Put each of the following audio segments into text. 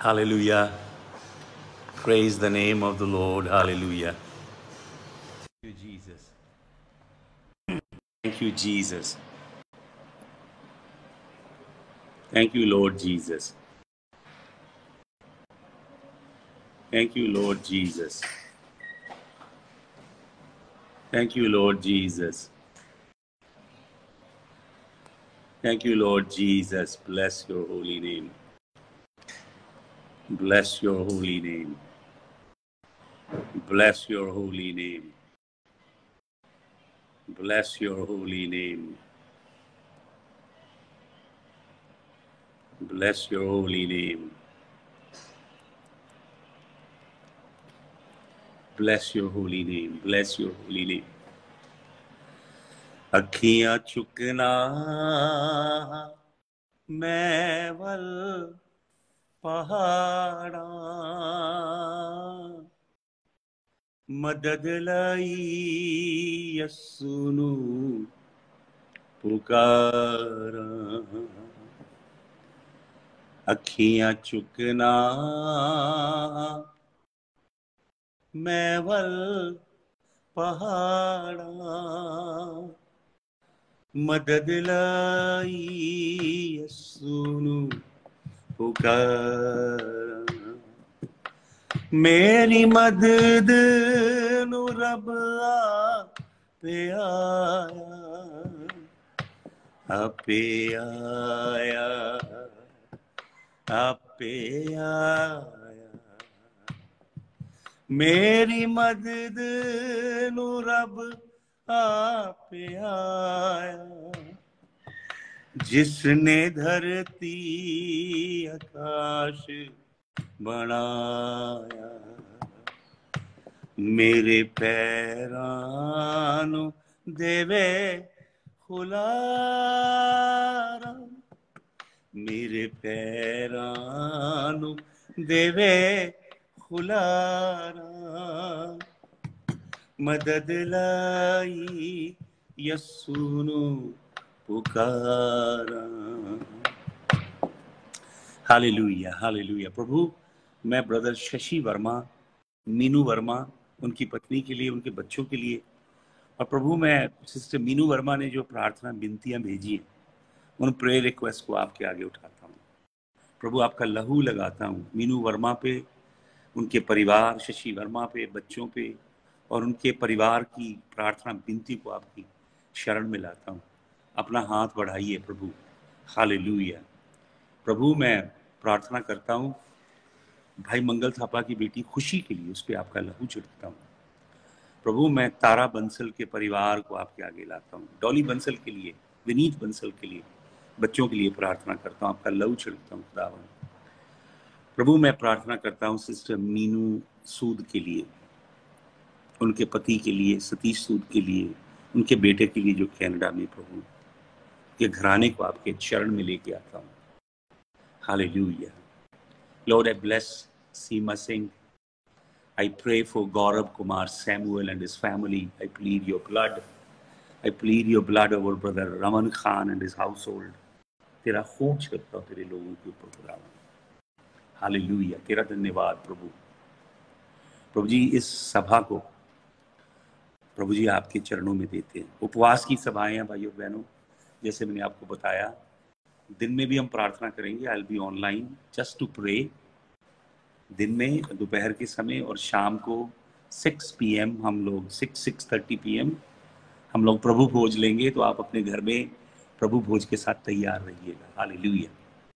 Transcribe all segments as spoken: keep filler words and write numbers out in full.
Hallelujah. Praise the name of the Lord. Hallelujah. Thank you, Jesus. Thank you, Jesus. Thank you, Lord Jesus. Thank you, Lord Jesus. Thank you, Lord Jesus. Thank you, Lord Jesus. Bless your holy name. Bless your holy name. Bless your holy name. Bless your holy name. Bless your holy name. Bless your holy name. Bless your holy name. अखियां चुकना मैं वल पहाड़ा मदद लाई यसुनु पुकारा अखियां चुकना मैं वल पहाड़ा मदद लाई यसुनु पुकारा मेरी मदद नु रब आपे आया आपे आया आपे आया मेरी मदद नु रब आपे आया जिसने धरती आकाश बनाया मेरे पैरां नू देवे खुलारा मेरे पैरां नू देवे खुलारा मदद लाई यसुनु पुकारा हालेलुया हालेलुया। प्रभु मैं ब्रदर शशि वर्मा, मीनू वर्मा, उनकी पत्नी के लिए, उनके बच्चों के लिए, और प्रभु मैं सिस्टर मीनू वर्मा ने जो प्रार्थना विनतियां भेजी हैं उन प्रेयर रिक्वेस्ट को आपके आगे उठाता हूँ। प्रभु आपका लहू लगाता हूँ मीनू वर्मा पे, उनके परिवार, शशि वर्मा पे, बच्चों पे और उनके परिवार की प्रार्थना विनती को आपकी शरण में लाता हूँ। अपना हाथ बढ़ाइए प्रभु। हालेलुया। प्रभु मैं प्रार्थना करता हूँ भाई मंगल थापा की बेटी खुशी के लिए, उस पर आपका लहू छिड़कता हूँ। प्रभु मैं तारा बंसल के परिवार को आपके आगे लाता हूँ। डॉली बंसल के लिए, विनीत बंसल के लिए, बच्चों के लिए प्रार्थना करता हूँ, आपका लहू छिड़कता हूँ खुदावन। प्रभु मैं प्रार्थना करता हूँ सिस्टर मीनू सूद के लिए, उनके पति के लिए, सतीश सूद के लिए, उनके बेटे के लिए जो कनाडा में, प्रभु के घराने को आपके चरण में लेके आता हूँ। Hallelujah. Lord, I bless Seema Singh. I pray for Gaurav Kumar Samuel and his family. I plead your blood. I plead your blood over brother Raman Khan and his household. तेरा खून छिड़कता हूँ तेरे लोगों के ऊपर खुदावन। हालेलुया। तेरा धन्यवाद प्रभु। प्रभु जी इस सभा को प्रभु जी आपके चरणों में देते हैं। उपवास की सभाएं हैं भाइयों बहनों, जैसे मैंने आपको बताया, दिन में भी हम प्रार्थना करेंगे। I will be online just to pray. दिन में दोपहर के समय और शाम को सिक्स पी एम हम लोग six six thirty p m हम लोग प्रभु भोज लेंगे। तो आप अपने घर में प्रभु भोज के साथ तैयार रहिएगा। हालेलुया।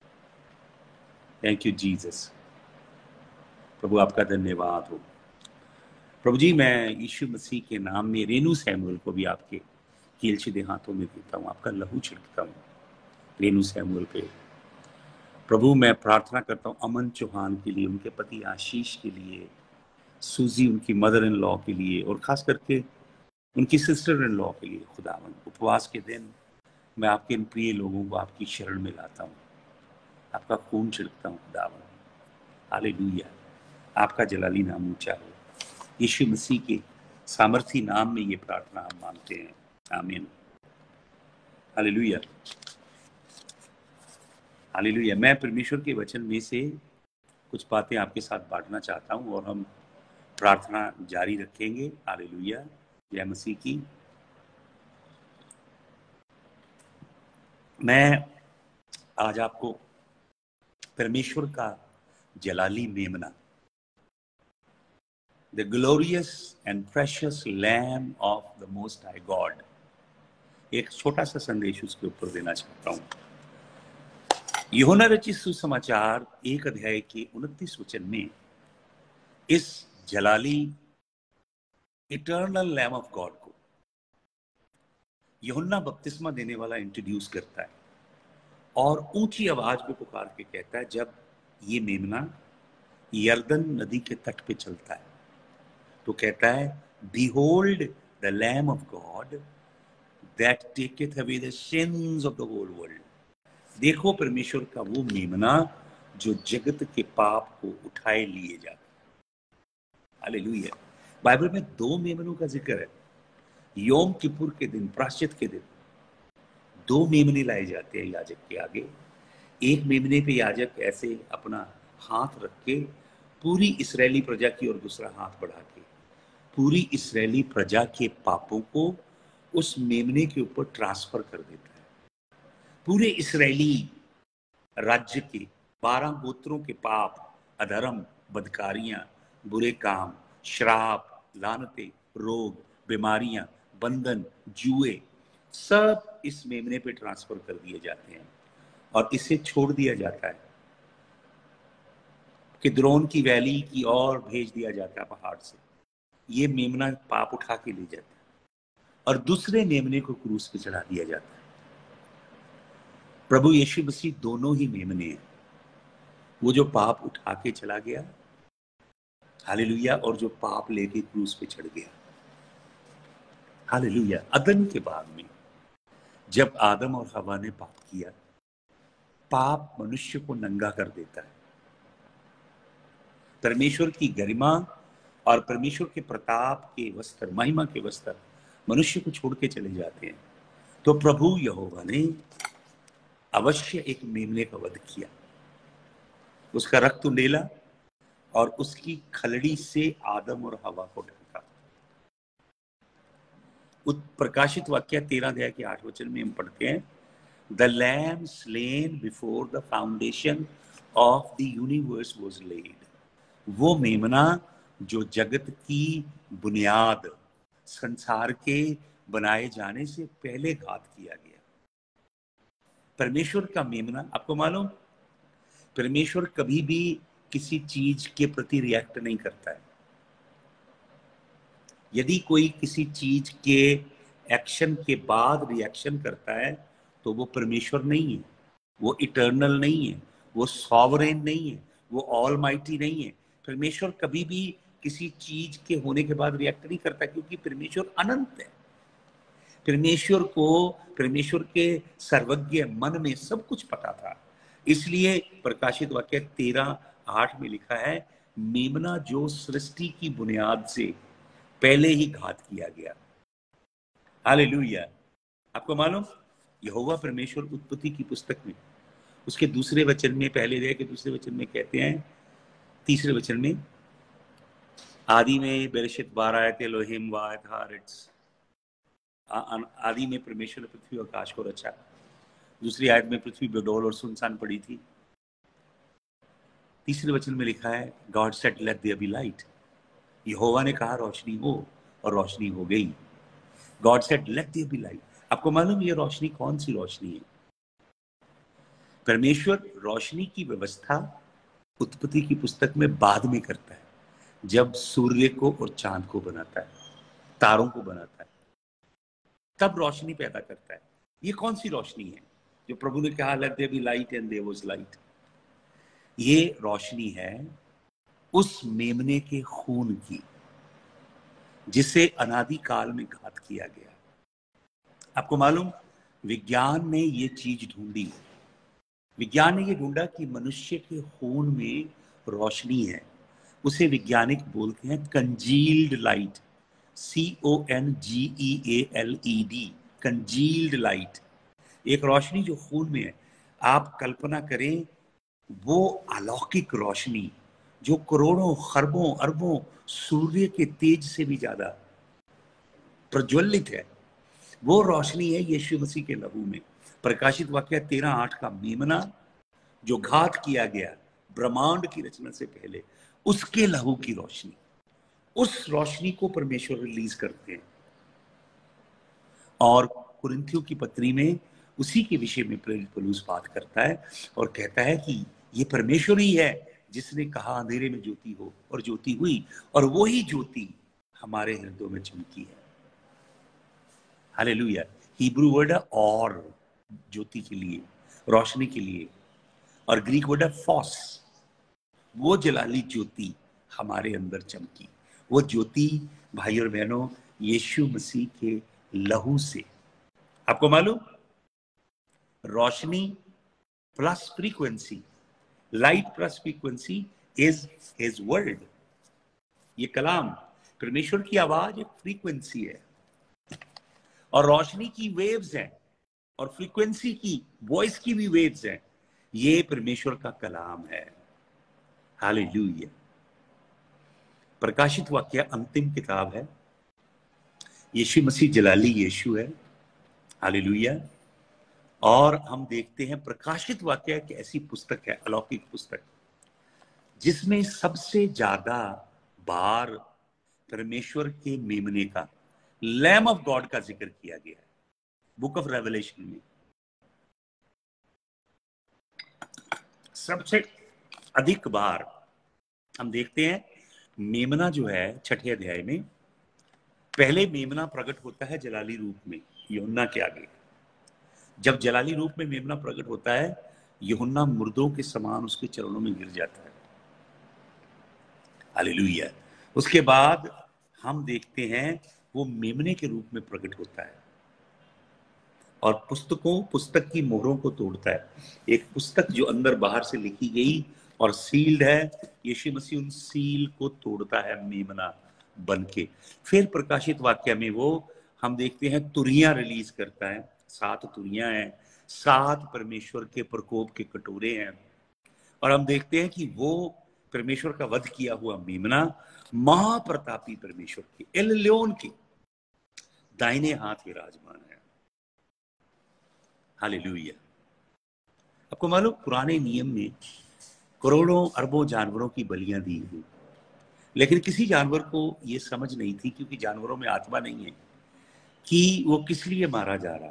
Thank you Jesus. प्रभु आपका धन्यवाद हो। प्रभु जी मैं यीशु मसीह के नाम में रेनू सैमुअल को भी आपके कीलचिदे हाथों में देता हूँ, आपका लहू छिड़कता हूँ रेनू सैमुअल पे। प्रभु मैं प्रार्थना करता हूँ अमन चौहान के लिए, उनके पति आशीष के लिए, सूजी उनकी मदर इन लॉ के लिए, और खास करके उनकी सिस्टर इन लॉ के लिए। खुदावन उपवास के दिन मैं आपके इन प्रिय लोगों को आपकी शरण में लाता हूँ, आपका खून छिड़कता हूँ खुदावन। हालेलुया। आपका जलाली नाम ऊंचा हो। यीशु मसीह के सामर्थी नाम में ये प्रार्थना हम मांगते हैं। आमीन। हालेलुया। हालेलुया। मैं परमेश्वर के वचन में से कुछ बातें आपके साथ बांटना चाहता हूं और हम प्रार्थना जारी रखेंगे। हालेलुया, जय मसीह की। मैं आज आपको परमेश्वर का जलाली मेमना, the glorious and precious lamb of the most high God, एक छोटा सा संदेश उसके ऊपर देना चाहता हूं। यूहन्ना रचित सुसमाचार एक अध्याय के उनतीस वचन में इस जलाली इटर्नल लैम ऑफ गॉड को यूहन्ना बपतिस्मा देने वाला इंट्रोड्यूस करता है और ऊंची आवाज में पुकार के कहता है, जब ये मेमना यर्दन नदी के तट पे चलता है तो कहता है, behold the lamb of God that taketh away the sins of the whole world. देखो परमेश्वर का वो मेमना जो जगत के पाप को उठाए लिए जाता है। हालेलुया। बाइबल में दो मेमनों का जिक्र है। योम किपुर के दिन, प्रायश्चित के दिन, दो मेमने लाए जाते हैं याजक के आगे। एक मेमने पे याजक ऐसे अपना हाथ रख के पूरी इस्राएली प्रजा की, और दूसरा हाथ बढ़ा के पूरी इस्राएली प्रजा के पापों को उस मेमने के ऊपर ट्रांसफर कर देता है। पूरे इस्राएली राज्य के बारह गोत्रों के पाप, अधर्म, बदकारियां, बुरे काम, श्राप, लानतें, रोग, बीमारियां, बंधन, जुए, सब इस मेमने पे ट्रांसफर कर दिए जाते हैं और इसे छोड़ दिया जाता है, किद्रोन की वैली की ओर भेज दिया जाता है पहाड़ से। ये मेमना पाप उठा के ले जाता है और दूसरे मेमने को क्रूस पे चढ़ा दिया जाता है। प्रभु यीशु मसीह दोनों ही मेमने हैं, वो जो पाप उठा के चला गया, हालेलुया, और जो पाप लेके क्रूस पे चढ़ गया, हालेलुया। अदन के बाद में जब आदम और हवा ने पाप किया, पाप मनुष्य को नंगा कर देता है। परमेश्वर की गरिमा और परमेश्वर के प्रताप के वस्त्र, महिमा के वस्त्र मनुष्य को छोड़ के चले जाते हैं। तो प्रभु यहोवा ने अवश्य एक मेमने का वध किया, उसका रक्त उंडेला और उसकी खलड़ी से आदम और हवा को ढका। प्रकाशित वाक्य तेरह अध्याय के आठ वचन में हम पढ़ते हैं, the lamb slain before the foundation of the universe was laid. वो मेमना जो जगत की बुनियाद, संसार के बनाए जाने से पहले घात किया गया। परमेश्वर का मेमना, आपको मालूम, परमेश्वर कभी भी किसी चीज के प्रति रिएक्ट नहीं करता है। यदि कोई किसी चीज के एक्शन के बाद रिएक्शन करता है तो वो परमेश्वर नहीं है, वो इटर्नल नहीं है, वो सॉवरेन नहीं है, वो ऑलमाइटी नहीं है। परमेश्वर कभी भी किसी चीज के होने के बाद रिएक्ट नहीं करता, क्योंकि परमेश्वर अनंत है। परमेश्वर को, परमेश्वर के सर्वज्ञ मन में सब कुछ पता था। इसलिए प्रकाशित वाक्य तेरह आठ में लिखा है, मेमना जो सृष्टि की बुनियाद से पहले ही घात किया गया। हालेलुया। आपको मालूम, यहोवा परमेश्वर उत्पत्ति की पुस्तक में उसके दूसरे वचन में, पहले अध्याय के दूसरे वचन में कहते हैं, तीसरे वचन में, आदि में बेरेशित बारह आयत एलोहिम वायत हारिट्स, आदि में परमेश्वर ने पृथ्वी आकाश को रचा। दूसरी आयत में पृथ्वी बेडौल और सुनसान पड़ी थी। तीसरे वचन में लिखा है, God said let there be light. यहोवा ने कहा रोशनी हो और रोशनी हो गई। God said let there be light. आपको मालूम ये रोशनी कौन सी रोशनी है? परमेश्वर रोशनी की व्यवस्था उत्पत्ति की पुस्तक में बाद में करता है, जब सूर्य को और चांद को बनाता है, तारों को बनाता है, तब रोशनी पैदा करता है। ये कौन सी रोशनी है जो प्रभु ने कहा let there be light and there was light? ये रोशनी है उस मेमने के खून की जिसे अनादि काल में घात किया गया। आपको मालूम, विज्ञान ने ये चीज ढूंढी। विज्ञान ने ये ढूंढा कि मनुष्य के खून में रोशनी है। उसे वैज्ञानिक बोलते हैं congealed light, C O N G E A L E D, congealed light. एक रोशनी जो खून में है। आप कल्पना करें वो अलौकिक रोशनी जो करोड़ों खरबों अरबों सूर्य के तेज से भी ज्यादा प्रज्वलित है, वो रोशनी है यीशु मसीह के लहू में। प्रकाशित वाक्य तेरह आठ का मेमना जो घात किया गया ब्रह्मांड की रचना से पहले, उसके लहू की रोशनी, उस रोशनी को परमेश्वर रिलीज करते हैं। और कुरिन्थियों की पत्री में उसी के विषय में प्रेरित पौलुस बात करता है और कहता है कि ये परमेश्वर ही है जिसने कहा अंधेरे में ज्योति हो और ज्योति हुई, और वो ही ज्योति हमारे हृदयों में चमकी है। हालेलुया। हिब्रू वर्ड है और, ज्योति के लिए, रोशनी के लिए, और ग्रीक वर्ड है फॉस, वो जलाली ज्योति हमारे अंदर चमकी। वो ज्योति भाई और बहनों यीशु मसीह के लहू से। आपको मालूम, रोशनी plus frequency, light plus frequency is his word. ये कलाम, परमेश्वर की आवाज एक फ्रीक्वेंसी है, और रोशनी की वेव्स हैं, और फ्रीक्वेंसी की, वॉइस की भी वेव्स हैं। ये परमेश्वर का कलाम है। हालेलुया। प्रकाशित वाक्य अंतिम किताब है। यीशु मसीह जलाली यीशु है। हालेलुया। और हम देखते हैं प्रकाशित वाक्य एक ऐसी पुस्तक है, अलौकिक पुस्तक, जिसमें सबसे ज्यादा बार परमेश्वर के मेमने का, लैम ऑफ गॉड का जिक्र किया गया है बुक ऑफ रेवलेशन में। सबसे अधिक बार हम देखते हैं मेमना जो है छठे अध्याय में, पहले मेमना प्रकट होता है जलाली रूप में यूहन्ना के आगे। जब जलाली रूप में मेमना प्रकट होता है, यूहन्ना मुर्दों के समान उसके चरणों में गिर जाता है। हालेलुया। उसके बाद हम देखते हैं वो मेमने के रूप में प्रकट होता है और पुस्तकों पुस्तक की मोहरों को तोड़ता है। एक पुस्तक जो अंदर बाहर से लिखी गई और सील्ड है, यीशु मसीह उन सील को तोड़ता है मेमना बन के। फिर प्रकाशित वाक्य में वो हम देखते हैं तुरियां रिलीज करता है। सात तुरियां हैं, सात परमेश्वर के प्रकोप के कटोरे हैं, और हम देखते हैं कि वो परमेश्वर का वध किया हुआ मेमना महाप्रतापी परमेश्वर के एलयोन के दाहिने हाथ विराजमान है। हालेलुया। आपको मालूम, पुराने नियम में करोड़ों अरबों जानवरों की बलियां दी हुई, लेकिन किसी जानवर को यह समझ नहीं थी, क्योंकि जानवरों में आत्मा नहीं है, कि वो किस लिए मारा जा रहा है,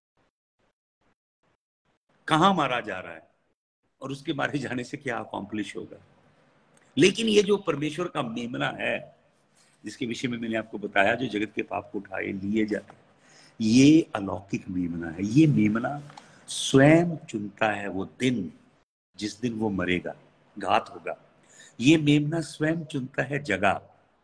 कहां मारा जा रहा है, और उसके मारे जाने से क्या अकॉम्प्लिश होगा। लेकिन ये जो परमेश्वर का मेमना है, जिसके विषय में मैंने आपको बताया, जो जगत के पाप को उठाए लिए जाते हैं, ये अलौकिक मेमना है। ये मेमना स्वयं चुनता है वो दिन जिस दिन वो मरेगा, घात होगा। ये मेमना स्वयं चुनता है जगह,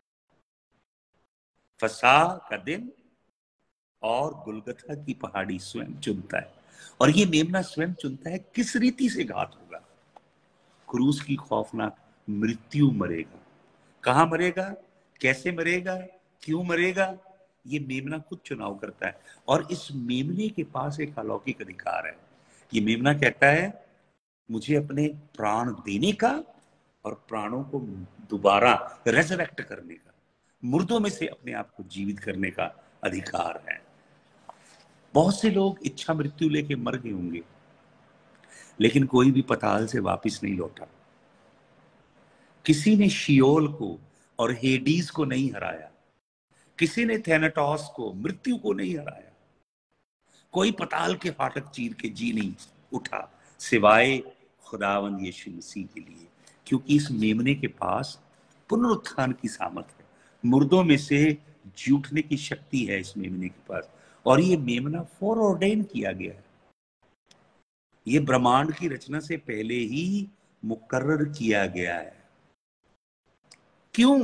फसा का दिन और गुलगथा की पहाड़ी स्वयं चुनता है। और ये मेमना स्वयं चुनता है किस रीति से घात होगा। क्रूस की खौफनाक मृत्यु मरेगा। कहां मरेगा, कैसे मरेगा, क्यों मरेगा, ये मेमना खुद चुनाव करता है। और इस मेमने के पास एक अलौकिक अधिकार है। ये मेमना कहता है मुझे अपने प्राण देने का और प्राणों को दोबारा रेजरेक्ट करने का, मुर्दों में से अपने आप को जीवित करने का अधिकार है। बहुत से लोग इच्छा मृत्यु लेके मर गए होंगे, लेकिन कोई भी पताल से वापस नहीं लौटा। किसी ने शियोल को और हेडीज को नहीं हराया, किसी ने थैनाटॉस को, मृत्यु को नहीं हराया। कोई पताल के फाटक चीर के जी नहीं उठा सिवाय खुदावंद यीशु मसीह के लिए, क्योंकि इस मेमने के पास पुनरुत्थान की सामर्थ है, मुर्दों में से जी उठने की शक्ति है इस मेमने के पास। और ये मेमना फॉर ऑर्डेन किया गया है, ये ब्रह्मांड की रचना से पहले ही मुकर्रर किया गया है। क्यों?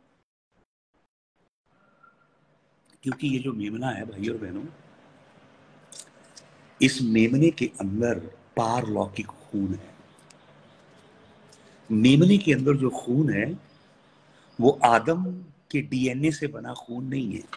क्योंकि ये जो मेमना है भाई और बहनों, इस मेमने के अंदर पारलौकिक खून है। मेमने के अंदर जो खून है वो आदम के डीएनए से बना खून नहीं है।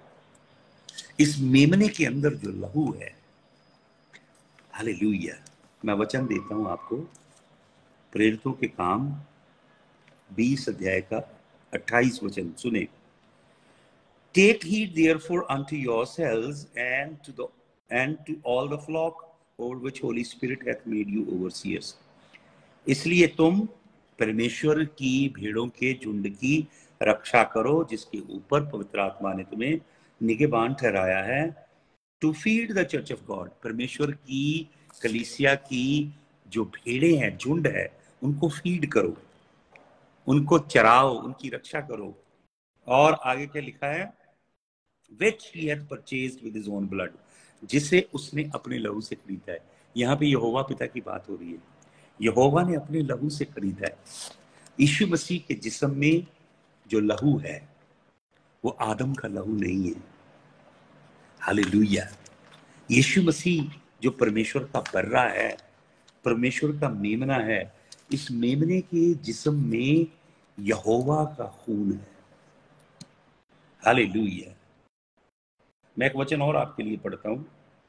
इस मेमने के अंदर जो लहू है, हालेलुया, मैं वचन देता हूं आपको, प्रेरितों के काम बीस अध्याय का अट्ठाईस वचन सुने। Take heed therefore unto yourselves and to the and to all the flock over which Holy Spirit hath made you overseers. इसलिए तुम परमेश्वर की भेड़ों के झुंड की रक्षा करो, जिसके ऊपर पवित्र आत्मा ने तुम्हें निगहबान ठहराया है। To feed the church of God, परमेश्वर की कलीसिया की जो भेड़े हैं, झुंड है, उनको फीड करो, उनको चराओ, उनकी रक्षा करो। और आगे क्या लिखा है? which he had purchased with his own blood, जिसे उसने अपने लहू से खरीदा है। यहाँ पे यहोवा पिता की बात हो रही है। यहोवा ने अपने लहू से खरीदा है। यीशु मसीह के जिस्म में जो लहू है वो आदम का लहू नहीं है। हालेलुया। यीशु मसीह जो परमेश्वर का बर्रा है, परमेश्वर का मेमना है, इस मेमने के जिस्म में यहोवा का खून है। हालेलुया। मैं एक वचन और आपके लिए पढ़ता हूं,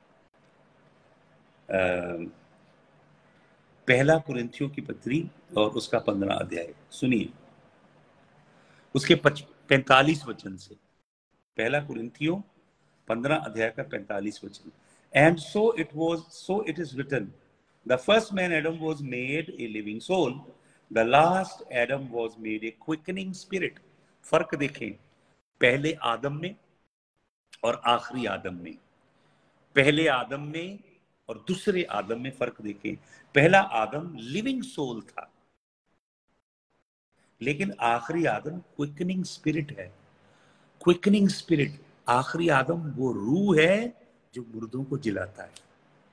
पहला कुरिन्थियों की पत्री और उसका पंद्रह अध्याय सुनिए, उसके पैंतालीस वचन से। पहला कुरिन्थियों पंद्रह अध्याय का पैंतालीस वचन। And so it was so it is written, the first man Adam was made a living soul, the last Adam was made a quickening spirit. फर्क देखें पहले आदम में और आखिरी आदम में। पहले आदम में और दूसरे आदम में फर्क देखें। पहला आदम लिविंग सोल था, लेकिन आखिरी आदम क्विकनिंग स्पिरिट है। क्विकनिंग स्पिरिट, आखिरी आदम वो रूह है जो मुर्दों को जिलाता है।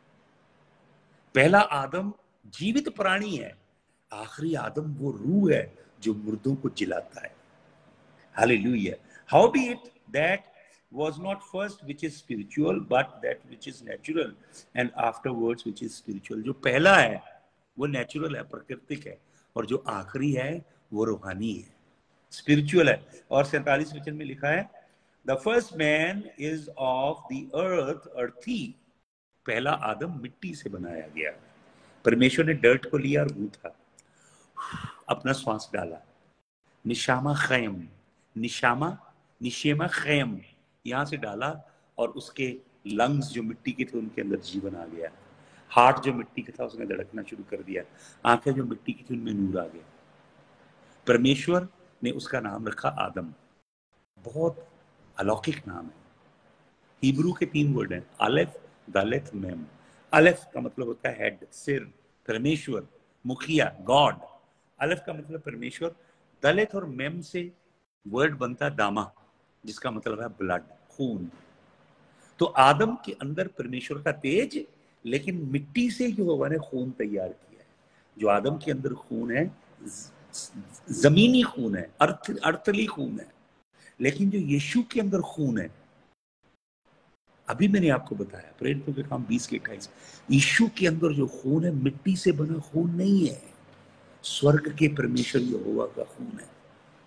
पहला आदम जीवित प्राणी है, आखिरी आदम वो रूह है जो मुर्दों को जिलाता है। Hallelujah. How be it that was not first which is spiritual, but that which is natural, and afterwards which is spiritual. जो पहला है वो नेचुरल है, प्राकृतिक है, और जो आखिरी है वो रूहानी है, स्पिरिचुअल है। और सैंतालीस वचन में लिखा है, the first man is of the earth, earthy. पहला आदम मिट्टी से बनाया गया। परमेश्वर ने डर्ट को लिया और गूंथा, अपना श्वास डाला, निशामा खैम, निशामा निशेमा खैम यहां से डाला, और उसके लंग्स जो मिट्टी के थे उनके अंदर जीवन आ गया। हार्ट जो मिट्टी का था उसने धड़कना शुरू कर दिया। आंखें जो मिट्टी की थी उनमें नूर आ गया। परमेश्वर ने उसका नाम रखा आदम। बहुत अलौकिक नाम है। हिब्रू के तीन वर्ड हैं, अलेफ, दालेथ, मेम। अलेफ का मतलब होता है हेड, सिर, परमेश्वर, मुखिया, गॉड। अलेफ का मतलब परमेश्वर। दलेथ और मेम से वर्ड बनता दामा, जिसका मतलब है ब्लड, खून। तो आदम के अंदर परमेश्वर का तेज, लेकिन मिट्टी से यहोवा ने खून तैयार किया है। जो आदम के अंदर खून है जमीनी खून है, अर्थ अर्थली खून है, लेकिन जो यीशु के अंदर खून है, अभी मैंने आपको बताया प्रेरितों के काम बीस के अट्ठाईस, यीशु के अंदर जो खून है मिट्टी से बना खून नहीं है, स्वर्ग के परमेश्वर यहोवा का खून है।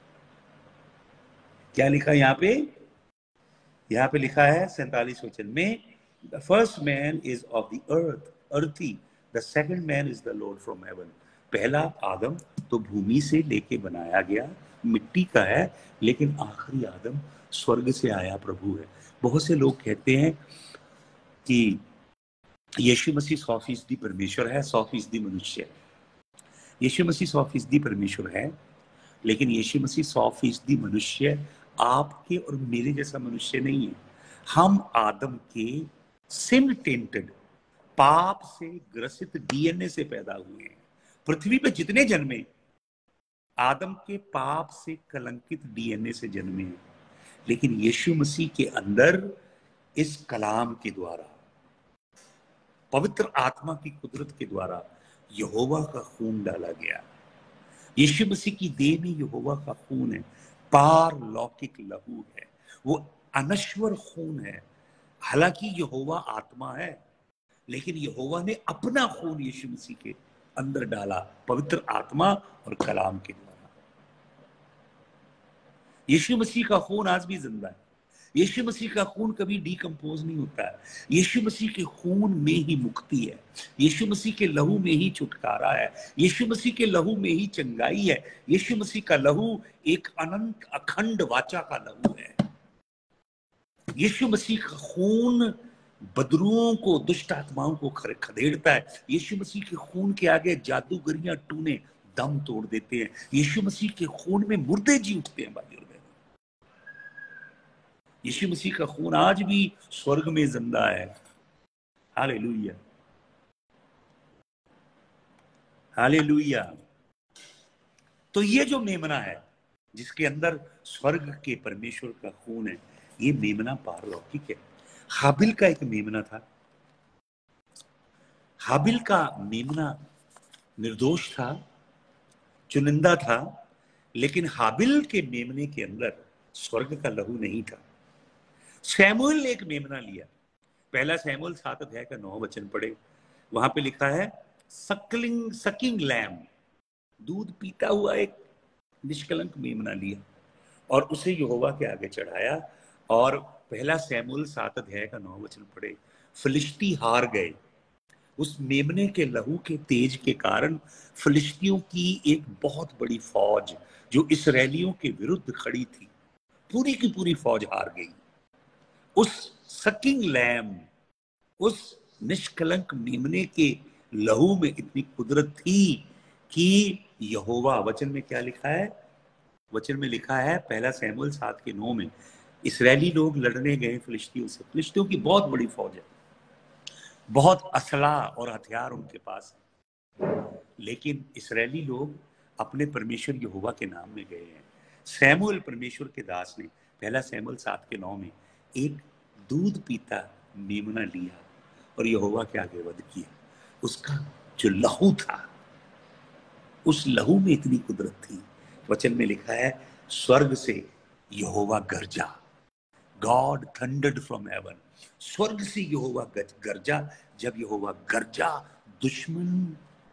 क्या लिखा यहाँ पे? यहाँ पे लिखा है सैंतालीस वचन में, the first man is of the earth, earthy, the second man is the Lord from heaven. पहला आदम तो भूमि से लेके बनाया गया, मिट्टी का है, लेकिन आखिरी आदम स्वर्ग से आया प्रभु है। बहुत से लोग कहते हैं कि यीशु मसीह सौ फीसदी परमेश्वर है, सौ फीसदी मनुष्य है। यीशु मसीह सौ फीसदी परमेश्वर है, लेकिन यीशु मसीह सौ फीसदी मनुष्य आपके और मेरे जैसा मनुष्य नहीं है। हम आदम के सिन टेंटेड, पाप से ग्रसित डीएनए से पैदा हुए हैं। पृथ्वी पे जितने जन्मे आदम के पाप से कलंकित डीएनए से जन्मे हैं, लेकिन यीशु मसीह के अंदर इस कलाम के द्वारा, पवित्र आत्मा की कुदरत के द्वारा यहोवा का खून डाला गया। यीशु मसीह की देह में यहोवा का खून है, पारलौकिक लहू है, वो अनश्वर खून है। हालांकि यहोवा आत्मा है, लेकिन यहोवा ने अपना खून यीशु मसीह के अंदर डाला, पवित्र आत्मा और कलाम के द्वारा। यीशु मसीह का खून आज भी जिंदा है। यीशु मसीह का खून कभी डिकम्पोज नहीं होता है। यीशु मसीह के खून में ही मुक्ति है, यीशु मसीह के लहू में ही छुटकारा है, यीशु मसीह के लहू में ही चंगाई है। यीशु मसीह का लहू एक अनंत अखंड वाचा का लहू है। यीशु मसीह का खून बदरुओं को, दुष्ट आत्माओं को खदेड़ता है। यीशु मसीह के खून के आगे जादूगरियां टूने दम तोड़ देते हैं। यीशु मसीह के खून में मुर्दे जी उठते हैं भाई और बहनों। यीशु मसीह का खून आज भी स्वर्ग में जिंदा है। Hallelujah, hallelujah. तो ये जो मेमना है जिसके अंदर स्वर्ग के परमेश्वर का खून है, ये मेमना पारलौकिक है। हाबिल का एक मेमना था। हाबिल का मेमना निर्दोष था, चुनिंदा था, लेकिन हाबिल के मेमने के अंदर स्वर्ग का लहू नहीं था। सैमुएल ने एक मेमना लिया। पहला सैमुएल सात अध्याय का नौ वचन पढ़े, वहां पे लिखा है सकलिंग सकिंग लैम, दूध पीता हुआ एक निष्कलंक मेमना लिया और उसे यहोवा के आगे चढ़ाया। और पहला सैमुएल सात अध्याय का नौ वचन पढ़े, फिलिस्ती हार गए। उस मेमने के लहू के तेज के कारण फिलिस्तियों की एक बहुत बड़ी फौज जो इस्राएलियों के विरुद्ध खड़ी थी, पूरी की पूरी फौज हार गई। उस सकिंग लैम, उस निष्कलंक मेमने के लहू में इतनी कुदरत थी कि यहोवा, वचन में क्या लिखा है? वचन में लिखा है पहला सैमुएल सात के नौ में, इस्राएली लोग लड़ने गए फिलिस्तियों से। फिलिस्तियों की बहुत बड़ी फौज है, बहुत असला और हथियार उनके पास है, लेकिन इस्राएली लोग अपने परमेश्वर यहोवा के नाम में गए हैं। सैमुएल परमेश्वर के दास ने पहला सैमुएल सात के नौ में एक दूध पीता मेमना लिया और यहोवा के आगे वध किया। उसका जो लहू था, उस लहू में इतनी कुदरत थी। वचन में लिखा है स्वर्ग से यहोवा गरजा, गॉड थंडर्ड फ्रॉम हेवन। स्वर्ग से यहोवा गरजा। जब यहोवा गरजा, दुश्मन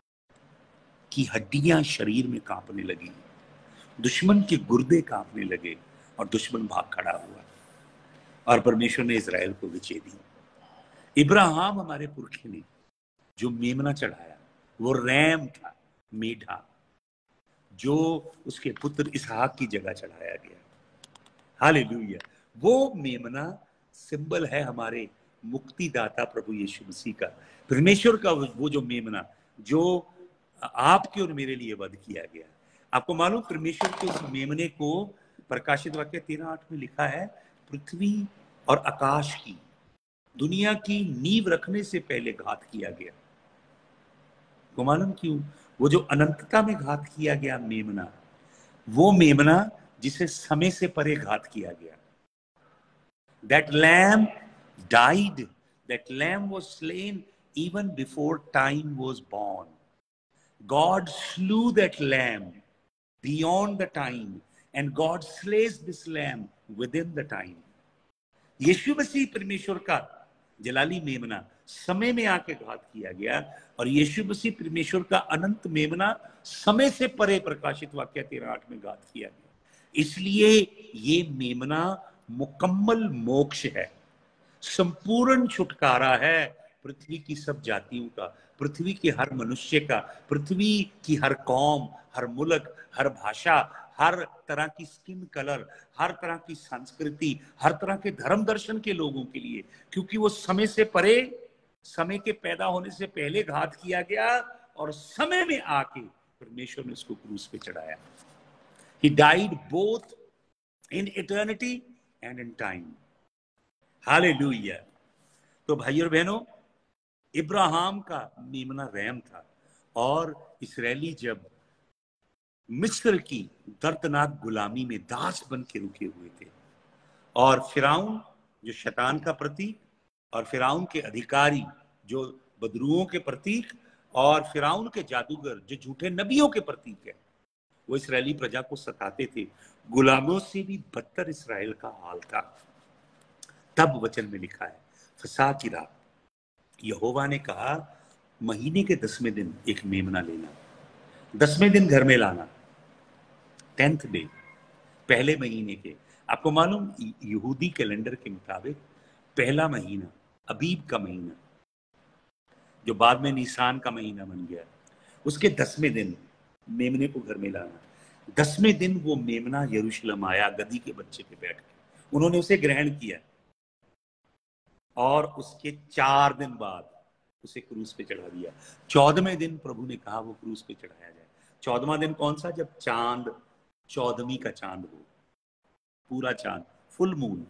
की हड्डियां शरीर में कांपने लगी, दुश्मन के गुर्दे कांपने लगे और दुश्मन भाग खड़ा हुआ और परमेश्वर ने इजराइल को विजय दी। इब्राहिम हमारे पुरखे ने जो मेमना चढ़ाया वो रैम था, मेढा, जो उसके पुत्र इसहाक की जगह चढ़ाया गया। हालेलुया। वो मेमना सिंबल है हमारे मुक्तिदाता प्रभु यीशु मसीह का, परमेश्वर का वो जो मेमना जो आपके और मेरे लिए वध किया गया। आपको मालूम, परमेश्वर के उस मेमने को प्रकाशित वाक्य तेरह आठ में लिखा है पृथ्वी और आकाश की, दुनिया की नींव रखने से पहले घात किया गया। को मालूम क्यों? वो जो अनंतता में घात किया गया मेमना, वो मेमना जिसे समय से परे घात किया गया। That lamb died, that lamb was slain even before time was born. God slew that lamb beyond the time, and God slays this lamb within the time. यीशु मसीह परमेश्वर का जलाली मेमना समय में आके घात किया गया और यीशु मसीह परमेश्वर का अनंत मेमना समय से परे प्रकाशित वाक्य तेरह आठ में घात किया गया। इसलिए ये मेमना मुकम्मल मोक्ष है, संपूर्ण छुटकारा है पृथ्वी की सब जातियों का, पृथ्वी के हर मनुष्य का, पृथ्वी की हर कौम, हर मुल्क, हर भाषा, हर तरह की स्किन कलर, हर तरह की संस्कृति, हर तरह के धर्म दर्शन के लोगों के लिए, क्योंकि वो समय से परे, समय के पैदा होने से पहले घात किया गया और समय में आके परमेश्वर ने उसको क्रूस पे चढ़ाया। He died both in eternity and in time. Hallelujah. तो भाई और बहनों, इब्राहिम का मेमना रैम था और इस्राएली जब मिस्र की दर्दनाक गुलामी में दास बन के रुके हुए थे और फिराउन जो शैतान का प्रतीक और फिराउन के अधिकारी जो बदरुओं के प्रतीक और फिराउन के जादूगर जो झूठे नबियों के प्रतीक है, वो इस्राएली प्रजा को सताते थे। गुलामों से भी बदतर इस्राएल का हाल था। तब वचन में लिखा है फसह की रात यहोवा ने कहा महीने के दसवें दिन एक मेमना लेना, दसवें दिन घर में लाना, टेंथ डे, पहले महीने के, आपको मालूम यहूदी कैलेंडर के मुताबिक पहला महीना, अबीब का महीना, जो बाद में निसान का महीना बन गया, उसके दसवें दिन मेमने को घर में लाना। दसवें दिन वो मेमना यरूशलेम आया गधी के बच्चे पे बैठ के, उन्होंने उसे ग्रहण किया और उसके चार दिन बाद उसे क्रूस पे चढ़ा दिया। चौदहवें दिन प्रभु ने कहा वो क्रूस पे चढ़ाया जाए। चौदहवा दिन कौन सा? जब चांद, चौदहवीं का चांद हो, पूरा चांद, फुल मून,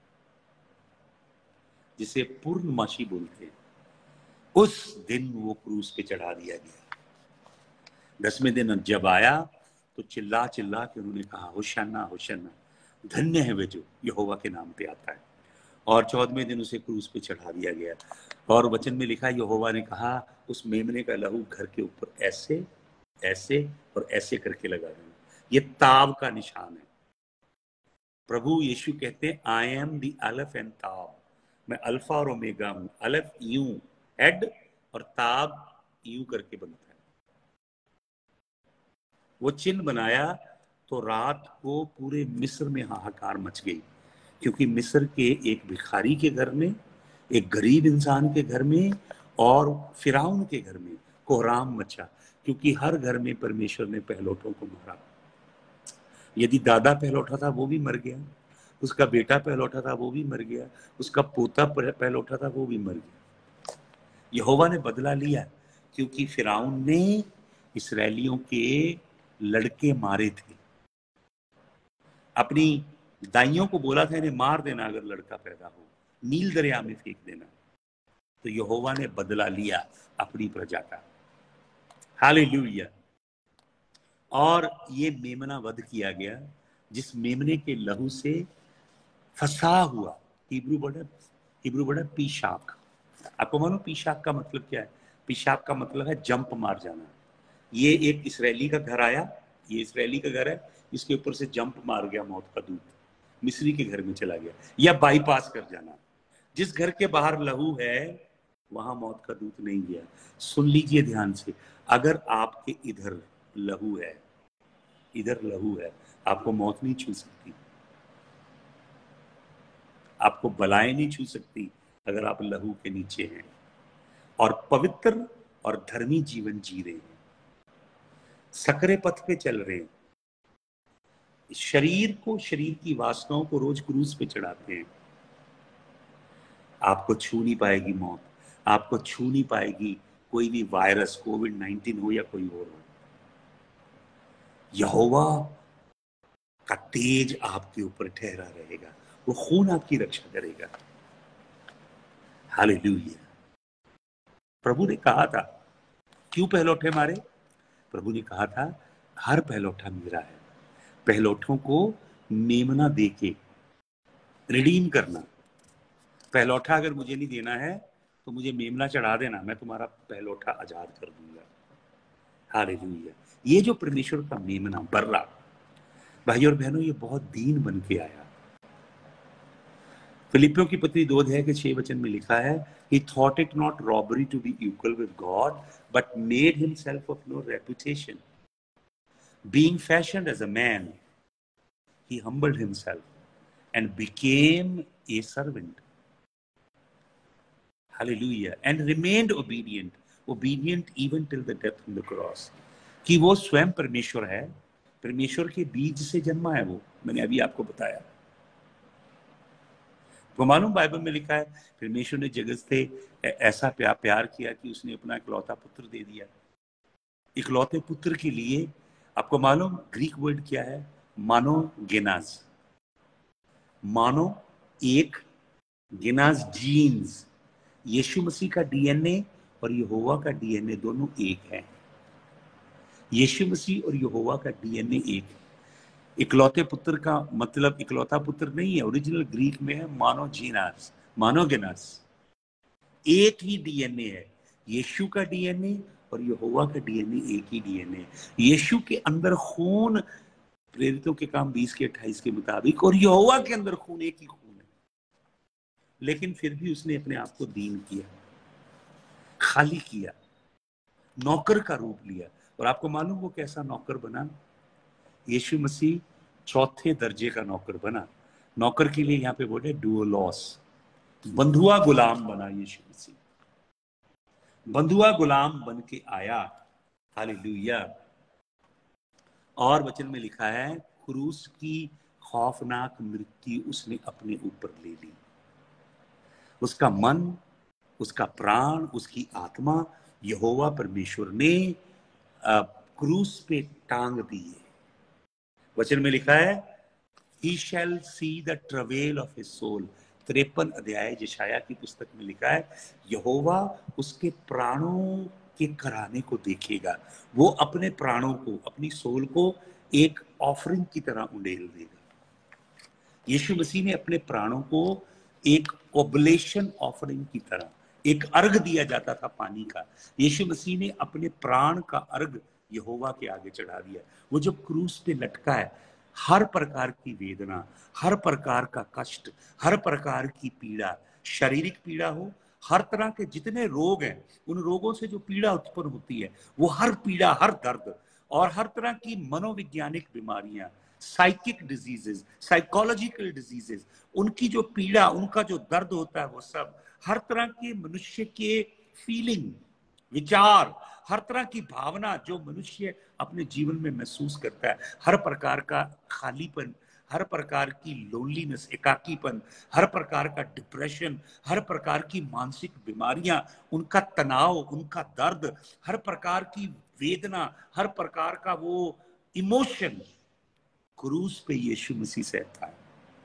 जिसे पूर्णमासी बोलते हैं, उस दिन वो क्रूस पे चढ़ा दिया गया। दसवें दिन जब आया तो चिल्ला चिल्ला के उन्होंने कहा होशाना होशाना, धन्य है वे जो यहोवा के नाम पे आता है। और चौदहवें दिन उसे क्रूस पे चढ़ा दिया गया। और वचन में लिखा, यहोवा ने कहा उस मेमने का लहू घर के ऊपर ऐसे ऐसे और ऐसे करके लगा देना। ये ताव का निशान है। प्रभु यीशु कहते हैं आई एम दी अलफ एंड ताव, मैं अल्फा और ओमेगा हूं। अलफ यूं हेड और ताब यूं करके बनता है। वो चिन्ह बनाया तो रात को पूरे मिस्र में हाहाकार मच गई, क्योंकि मिस्र के एक भिखारी के घर में, एक गरीब इंसान के घर में और फिराउन के घर में कोहराम मचा, क्योंकि हर घर में परमेश्वर ने पहलौठों को मारा। यदि दादा पहलौठा था वो भी मर गया, उसका बेटा पहलौठा था वो भी मर गया, उसका पोता पहलौठा था वो भी मर गया। यहोवा ने बदला लिया, क्योंकि फिराउन ने इस्राएलियों के लड़के मारे थे। अपनी दाइयों को बोला था इन्हें मार देना अगर लड़का पैदा हो, नील दरिया में फेंक देना। तो यहोवा ने बदला लिया अपनी प्रजा का। हालेलुया। और ये मेमना वध किया गया, जिस मेमने के लहू से फसा हुआ, हिब्रू वर्ड हिब्रू वर्ड पीशाक। आपको मानो पीशाक का मतलब क्या है? पीशाक का मतलब है जंप मार जाना। ये एक इस्राएली का घर आया, ये इस्राएली का घर है, इसके ऊपर से जंप मार गया मौत का दूत, मिस्री के घर में चला गया, या बाईपास कर जाना। जिस घर के बाहर लहू है वहां मौत का दूत नहीं गया। सुन लीजिए ध्यान से, अगर आपके इधर लहू है, इधर लहू है, आपको मौत नहीं छू सकती, आपको बलाएं नहीं छू सकती अगर आप लहू के नीचे हैं और पवित्र और धर्मी जीवन जी रहे हैं, सकरे पथ पे चल रहे हैं, शरीर को, शरीर की वासनाओं को रोज क्रूस पे चढ़ाते हैं। आपको छू नहीं पाएगी मौत, आपको छू नहीं पाएगी कोई भी वायरस, कोविड नाइनटीन हो या कोई और हो। यहोवा का तेज आपके ऊपर ठहरा रहेगा, वो खून आपकी रक्षा करेगा। हालेलुया। प्रभु ने कहा था, क्यों पहलौठे मारे? प्रभु ने कहा था हर पहलौठा मेरा है। पहलौठों को मेमना देके रिडीम करना। पहलौठा अगर मुझे नहीं देना है तो मुझे मेमना चढ़ा देना, मैं तुम्हारा पहलौठा आजाद कर दूंगा। हालेलुया। ये जो परमेश्वर का मेमना बर्रा, भाई और बहनों, ये बहुत दीन बन के आया। फिलिपियों की पत्री दो अध्याय के छह वचन में लिखा है, he thought it not robbery to be equal with God, but made himself of no reputation. Being fashioned as a man, he humbled himself and became a servant. Hallelujah. And remained obedient, obedient even till the death on the cross. कि वो स्वयं परमेश्वर है, परमेश्वर के बीज से जन्मा है वो, मैंने अभी आपको बताया। वो मालूम बाइबल में लिखा है, परमेश्वर ने जगत से ऐसा प्यार प्यार किया कि उसने अपना इकलौता पुत्र दे दिया। इकलौते पुत्र के लिए आपको मालूम ग्रीक वर्ड क्या है? मानो गेनाज। मानो एक, गेनाज जीन्स। यीशु मसीह का डीएनए और यहोवा का डीएनए दोनों एक है। यीशु मसीह और यहोवा का डीएनए एक है। इकलौते पुत्र का मतलब इकलौता पुत्र नहीं है, ओरिजिनल ग्रीक में है मानो जीनास, मानोगेनास। एक ही डीएनए है, यीशु का डीएनए और यहोवा का डीएनए एक ही डीएनए है। यीशु के अंदर खून, प्रेरितों के काम बीस के अट्ठाईस के मुताबिक, और यहोवा के अंदर खून एक ही खून है। लेकिन फिर भी उसने अपने आप को दीन किया, खाली किया, नौकर का रूप लिया। और आपको मालूम वो कैसा नौकर बना? यीशु मसीह चौथे दर्जे का नौकर बना। नौकर के लिए यहाँ पे बोले डूओलॉस, बंधुआ गुलाम बना यीशु मसीह, बंधुआ गुलाम बन के आया। हालेलुया। और वचन में लिखा है क्रूस की खौफनाक मृत्यु उसने अपने ऊपर ले ली। उसका मन, उसका प्राण, उसकी आत्मा यहोवा परमेश्वर ने क्रूस पे टांग दी है। वचन में लिखा है He shall see the travail of his soul। तिरपन अध्याय यशाया की पुस्तक में लिखा है यहोवा उसके प्राणों के कराने को देखेगा। वो अपने प्राणों को, अपनी सोल को एक ऑफरिंग की तरह उंडेल देगा। यीशु मसीह ने अपने प्राणों को एक ओब्लेशन ऑफरिंग की तरह, एक अर्घ दिया जाता था पानी का, यीशु मसीह ने अपने प्राण का अर्घ यहोवा के आगे चढ़ा दिया। वो जब क्रूस पे लटका है, हर प्रकार की वेदना, हर प्रकार का कष्ट, हर प्रकार की पीड़ा, शारीरिक पीड़ा हो, हर तरह के जितने रोग हैं, उन रोगों से जो पीड़ा उत्पन्न होती है, वो हर पीड़ा, हर दर्द और हर तरह की मनोवैज्ञानिक बीमारियां, साइकिक डिजीजेस, साइकोलॉजिकल डिजीजेस, उनकी जो पीड़ा, उनका जो दर्द होता है, वो सब हर तरह के मनुष्य के फीलिंग, विचार, हर तरह की भावना जो मनुष्य अपने जीवन में महसूस करता है, हर प्रकार का खालीपन, हर प्रकार की लोनलीनेस, एकाकीपन, हर प्रकार का डिप्रेशन, हर प्रकार की मानसिक बीमारियां, उनका तनाव, उनका दर्द, हर प्रकार की वेदना, हर प्रकार का वो इमोशन क्रूस पे यीशु मसीह सहता है।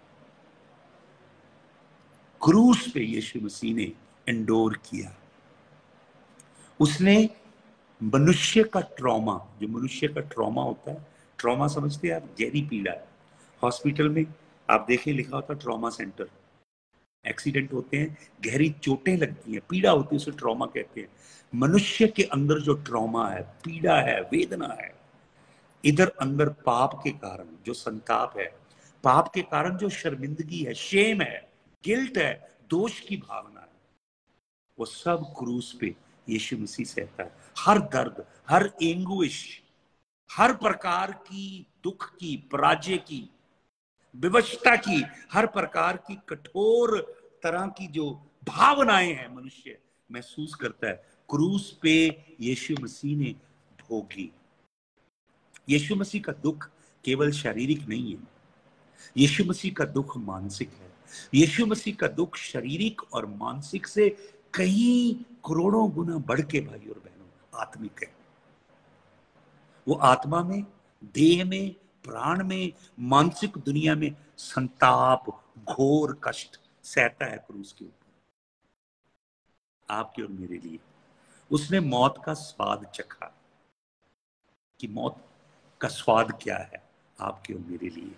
क्रूस पे यीशु मसीह ने एंडोर किया। उसने मनुष्य का ट्रॉमा, जो मनुष्य का ट्रॉमा होता है, ट्रॉमा समझते हैं आप, गहरी पीड़ा। हॉस्पिटल में आप देखें लिखा होता है ट्रॉमा सेंटर। एक्सीडेंट होते हैं, गहरी चोटें लगती हैं, पीड़ा होती है, उसे ट्रॉमा कहते हैं। मनुष्य के अंदर जो ट्रॉमा है, पीड़ा है, वेदना है, इधर अंदर पाप के कारण जो संताप है, पाप के कारण जो शर्मिंदगी है, शेम है, गिल्ट है, दोष की भावना है, वो सब क्रूस पे यीशु मसीह सहता है। हर दर्द, हर एंगुइश, हर प्रकार की दुख की, पराजय की, विवशता की, हर प्रकार की कठोर तरह की जो भावनाएं हैं मनुष्य महसूस करता है, क्रूस पे यीशु मसीह ने भोगी। यीशु मसीह का दुख केवल शारीरिक नहीं है, यीशु मसीह का दुख मानसिक है। यीशु मसीह का दुख शारीरिक और मानसिक से कई करोड़ों गुना बढ़ के, भाई और बहनों, आत्मिक है। वो आत्मा में, देह में, प्राण में, मानसिक दुनिया में संताप, घोर कष्ट सहता है क्रूस के ऊपर, आपके और मेरे लिए। उसने मौत का स्वाद चखा कि मौत का स्वाद क्या है, आपके और मेरे लिए।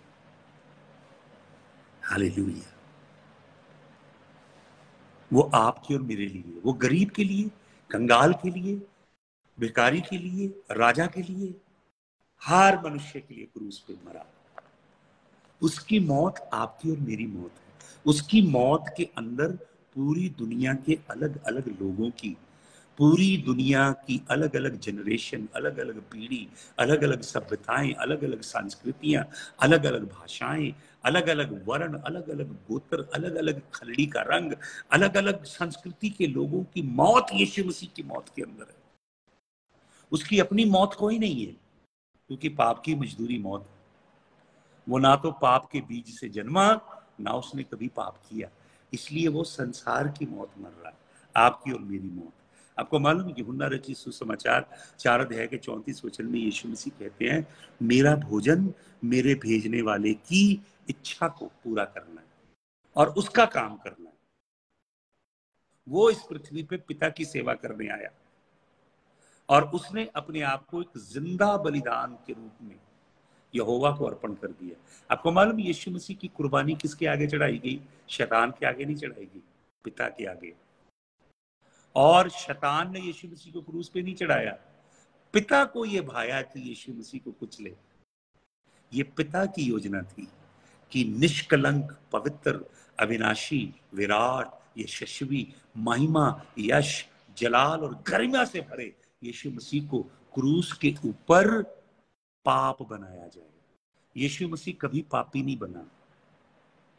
हालेलुया। वो आपके और मेरे लिए, वो गरीब के लिए, कंगाल के लिए, भिखारी के लिए, राजा के लिए, हर मनुष्य के लिए क्रूस पे मरा। उसकी मौत आपकी और मेरी मौत है। उसकी मौत के अंदर पूरी दुनिया के अलग अलग लोगों की, पूरी दुनिया की अलग अलग जनरेशन, अलग अलग पीढ़ी, अलग अलग सभ्यताएं, अलग अलग संस्कृतियां, अलग अलग भाषाएं, अलग अलग वर्ण, अलग अलग गोत्र, अलग अलग खलड़ी का रंग, अलग अलग संस्कृति के लोगों की मौत यीशु मसीह की मौत के अंदर है। उसकी अपनी मौत कोई नहीं है, क्योंकि पाप की मजदूरी मौत है। वो ना तो पाप के बीज से जन्मा, ना उसने कभी पाप किया, इसलिए वो संसार की मौत मर रहा है, आपकी और मेरी मौत। आपको मालूम है कि यूहन्ना रचित सुसमाचार चार अध्याय के चौंतीस वचन में यीशु मसीह कहते हैं, मेरा भोजन मेरे भेजने वाले की इच्छा को पूरा करना है और उसका काम करना है। वो इस पृथ्वी पे पिता की सेवा करने आया और उसने अपने आप को एक जिंदा बलिदान के रूप में यहोवा को अर्पण कर दिया। आपको मालूम यीशु मसीह की कुर्बानी किसके आगे चढ़ाई गई? शैतान के आगे नहीं चढ़ाई गई, पिता के आगे। और शैतान ने यीशु मसीह को क्रूस पे नहीं चढ़ाया, पिता को यह भाया कि यीशु मसीह को कुचले। ये पिता की योजना थी कि निष्कलंक, पवित्र, अविनाशी, विराट, यशस्वी, महिमा, यश, जलाल और गरिमा से भरे यीशु मसीह को क्रूस के ऊपर पाप बनाया जाए। यीशु मसीह कभी पापी नहीं बना,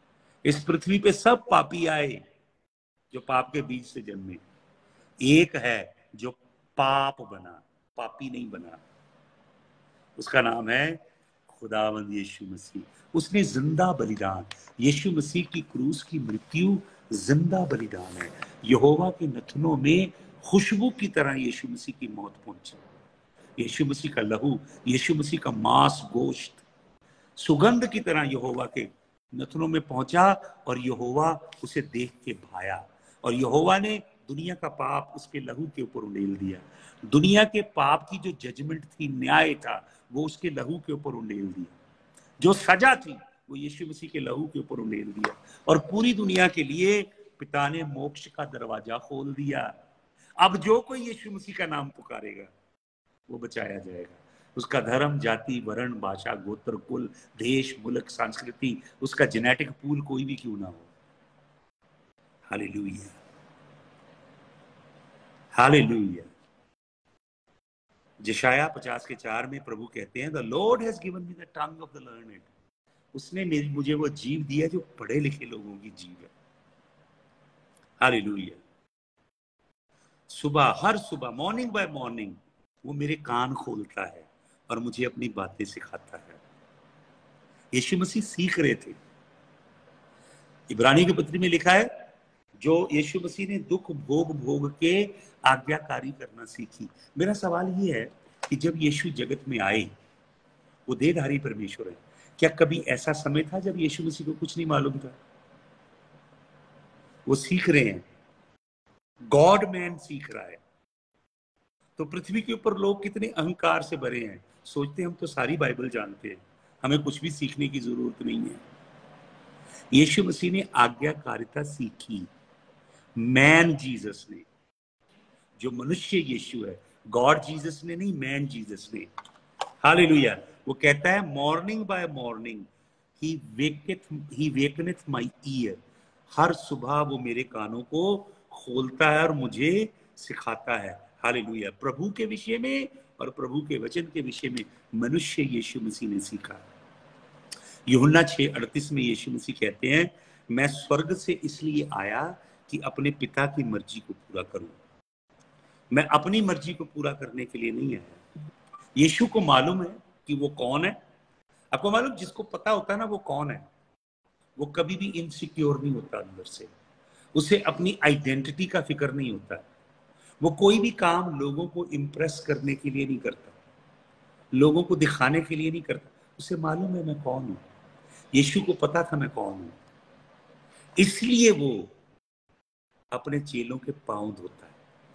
इस पृथ्वी पे सब पापी आए जो पाप के बीज से जन्मे, एक है जो पाप बना, पापी नहीं बना, उसका नाम है खुदावंद यीशु मसीह। उसने जिंदा बलिदान, यीशु मसीह की क्रूस की मृत्यु जिंदा बलिदान है। यहोवा के नथनों में खुशबू की तरह यीशु मसीह की मौत पहुंची। यीशु मसीह का लहू, यीशु मसीह का मांस गोश्त सुगंध की तरह यहोवा के नथनों में पहुंचा, और यहोवा उसे देख के भाया, और यहोवा ने दुनिया का पाप उसके लहू के ऊपर उंडेल दिया। दुनिया के पाप की जो जजमेंट थी, न्याय था, वो उसके लहू के ऊपर उंडेल दिया। जो सजा थी वो यीशु मसीह के लहू के ऊपर उंडेल दिया, और पूरी दुनिया के लिए पिता ने मोक्ष का दरवाजा खोल दिया। अब जो कोई यीशु मसीह का नाम पुकारेगा वो बचाया जाएगा। उसका धर्म, जाति, वर्ण, भाषा, गोत्र, कुल, देश, मुल्क, संस्कृति, उसका जेनेटिक पूल कोई भी क्यों ना हो। Hallelujah, hallelujah. यशायाह पचास के चार में प्रभु कहते हैं, the Lord has given me the tongue of the learned. उसने मेरी मुझे वो जीव दिया जो पढ़े लिखे लोगों की जीव है। हालेलुया। सुबह, हर सुबह, मॉर्निंग बाय मॉर्निंग वो मेरे कान खोलता है और मुझे अपनी बातें सिखाता है। यीशु मसीह सीख रहे थे। इब्रानी की पत्री में लिखा है, जो यीशु मसीह ने दुख भोग भोग के आज्ञाकारी करना सीखी। मेरा सवाल ये है कि जब यीशु जगत में आए, वो देहधारी परमेश्वर है, क्या कभी ऐसा समय था जब यीशु मसीह को कुछ नहीं मालूम था? वो सीख रहे हैं, गॉड मैन सीख रहा है। तो पृथ्वी के ऊपर लोग कितने अहंकार से भरे हैं, सोचते हैं हम तो सारी बाइबल जानते हैं, हमें कुछ भी सीखने की जरूरत नहीं है। यीशु मसीह ने आज्ञाकारिता सीखी, मैन जीसस ने, जो मनुष्य यीशु है, गॉड जीसस ने नहीं, मैन जीसस ने। हालेलुया। वो कहता है, morning by morning he waketh he wakeneth my ear. हर सुबह वो मेरे कानों को खोलता है और मुझे सिखाता है। हालेलुया। प्रभु के विषय में और प्रभु के वचन के विषय में मनुष्य यीशु मसीह ने सीखा। यूहन्ना छह अड़तीस में यीशु मसीह कहते हैं, मैं स्वर्ग से इसलिए आया कि अपने पिता की मर्जी को पूरा करूं। मैं अपनी मर्जी को पूरा करने के लिए नहीं आया। यीशु को मालूम है कि वो कौन है। आपको मालूम, जिसको पता होता है ना वो कौन है, वो कभी भी इनसिक्योर नहीं होता अंदर से। उसे अपनी आइडेंटिटी का फिक्र नहीं होता। वो कोई भी काम लोगों को इम्प्रेस करने के लिए नहीं करता, लोगों को दिखाने के लिए नहीं करता। उसे मालूम है मैं कौन हूं। यीशु को पता था मैं कौन हूं, इसलिए वो अपने चेलों के पांव धोता है।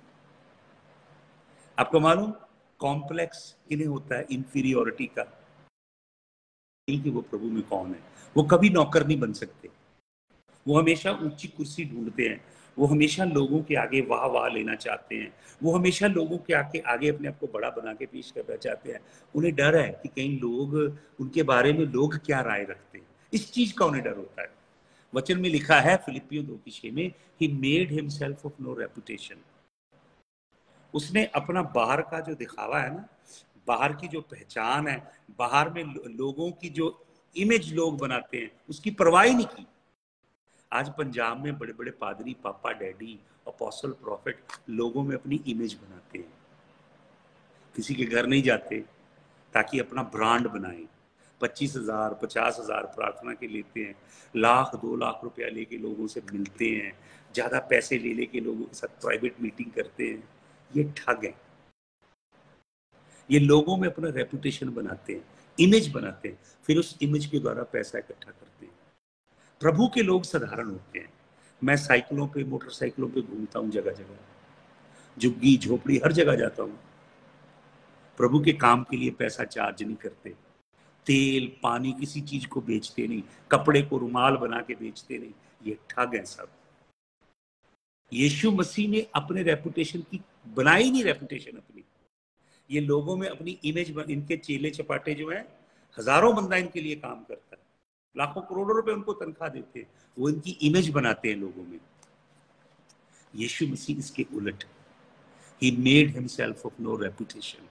आपको मालूम, कॉम्प्लेक्स किन्हें होता है इंफीरियोरिटी का, कि वो प्रभु में कौन है। वो कभी नौकर नहीं बन सकते। वो हमेशा ऊंची कुर्सी ढूंढते हैं, वो हमेशा लोगों के आगे वाह वाह लेना चाहते हैं, वो हमेशा लोगों के आगे आगे अपने आप को बड़ा बना के पेश करना चाहते हैं। उन्हें डर है कि कहीं लोग उनके बारे में लोग क्या राय रखते हैं, इस चीज का उन्हें डर होता है। वचन में लिखा है फिलिपियों दो की छह में, he made himself of no reputation. उसने अपना बाहर का जो दिखावा है ना, बाहर की जो पहचान है, बाहर में लोगों की जो इमेज लोग बनाते हैं, उसकी परवाह नहीं की। आज पंजाब में बड़े बड़े पादरी, पापा, डैडी, अपोस्टल, प्रॉफिट लोगों में अपनी इमेज बनाते हैं। किसी के घर नहीं जाते ताकि अपना ब्रांड बनाएं। पच्चीस हजार पचास हजार प्रार्थना के लेते हैं, लाख दो लाख रुपया लेके लोगों से मिलते हैं, ज्यादा पैसे ले लेके लोगों के साथ प्राइवेट मीटिंग करते हैं। ये ठग है। ये लोगों में अपना रेपुटेशन बनाते हैं, इमेज बनाते हैं, फिर उस इमेज के द्वारा पैसा इकट्ठा करते हैं। प्रभु के लोग साधारण होते हैं। मैं साइकिलों पे, मोटरसाइकिलों पे घूमता हूँ, जगह जगह, झुग्गी झोपड़ी हर जगह जाता हूँ। प्रभु के काम के लिए पैसा चार्ज नहीं करते, तेल पानी किसी चीज को बेचते नहीं, कपड़े को रुमाल बना के बेचते नहीं। ये ठग है सब। यीशु मसीह ने अपने रेपुटेशन की बनाई नहीं, रेपुटेशन अपनी। ये लोगों में अपनी इमेज, इनके चेले चपाटे जो हैं, हजारों बंदा इनके लिए काम करता है, लाखों करोड़ों रुपए उनको तनख्वाह देते हैं, वो इनकी इमेज बनाते हैं लोगों में। यीशु मसीह इसके उलट, he made himself of no reputation,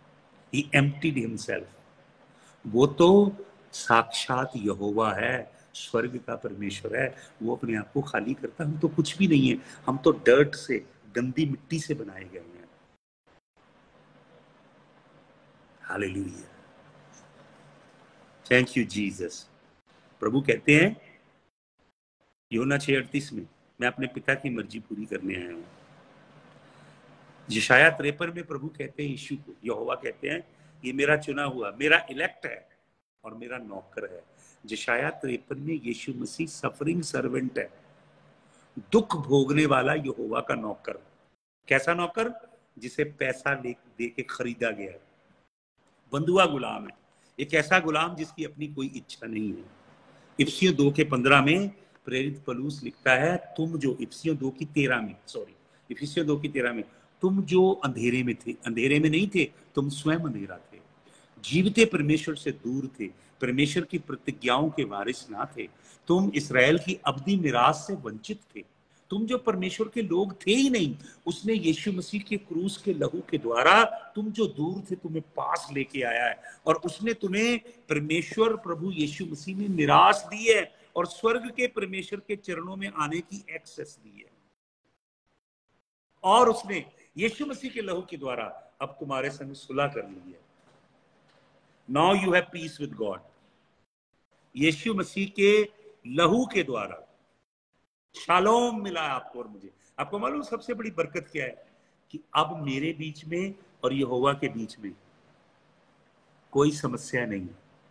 he emptied himself. वो तो साक्षात यहोवा है, स्वर्ग का परमेश्वर है, वो अपने आप को खाली करता। हम तो कुछ भी नहीं है, हम तो डर्ट से, गंदी मिट्टी से बनाए गए हैं। Hallelujah, thank you Jesus. प्रभु कहते हैं यूहन्ना छह अड़तीस में, मैं अपने पिता की मर्जी पूरी करने आया हूं। यशाया तिरपन में प्रभु कहते हैं यीशु को, यहोवा कहते हैं ये मेरा चुना हुआ, मेरा इलेक्ट है और मेरा नौकर है। यशाया तिरपन में यीशु मसीह सफरिंग सर्वेंट है, दुख भोगने वाला यहोवा का नौकर। कैसा नौकर? जिसे पैसा ले दे के खरीदा गया, बंधुआ गुलाम है। एक ऐसा गुलाम जिसकी अपनी कोई इच्छा नहीं है। इफिसियों दो के पंद्रह में प्रेरित पौलुस लिखता है, तुम जो इफिसियों दो की तेरह में सॉरी इफिसियों दो की तेरह में तुम जो अंधेरे में थे, अंधेरे में नहीं थे, तुम स्वयं अंधेरा थे, जीवते परमेश्वर से दूर थे, परमेश्वर की प्रतिज्ञाओं के वारिस ना थे, तुम इस्राएल की अब्दी मिरास से वंचित थे, तुम जो परमेश्वर के लोग थे ही नहीं, उसने यीशु मसीह के क्रूस के लहू के द्वारा तुम जो दूर थे तुम्हें पास लेके आया है, और उसने तुम्हें परमेश्वर प्रभु यीशु मसीह में मिरास दी है और स्वर्ग के परमेश्वर के चरणों में आने की एक्सेस दी है। और उसने यीशु मसीह के लहू के द्वारा अब तुम्हारे संग सुलह कर ली है। Now you have peace with God. यीशु मसीह के लहू के द्वारा शालोम मिला आपको और मुझे। आपको मालूम सबसे बड़ी बरकत क्या है? कि अब मेरे बीच में और यहोवा के बीच में कोई समस्या नहीं,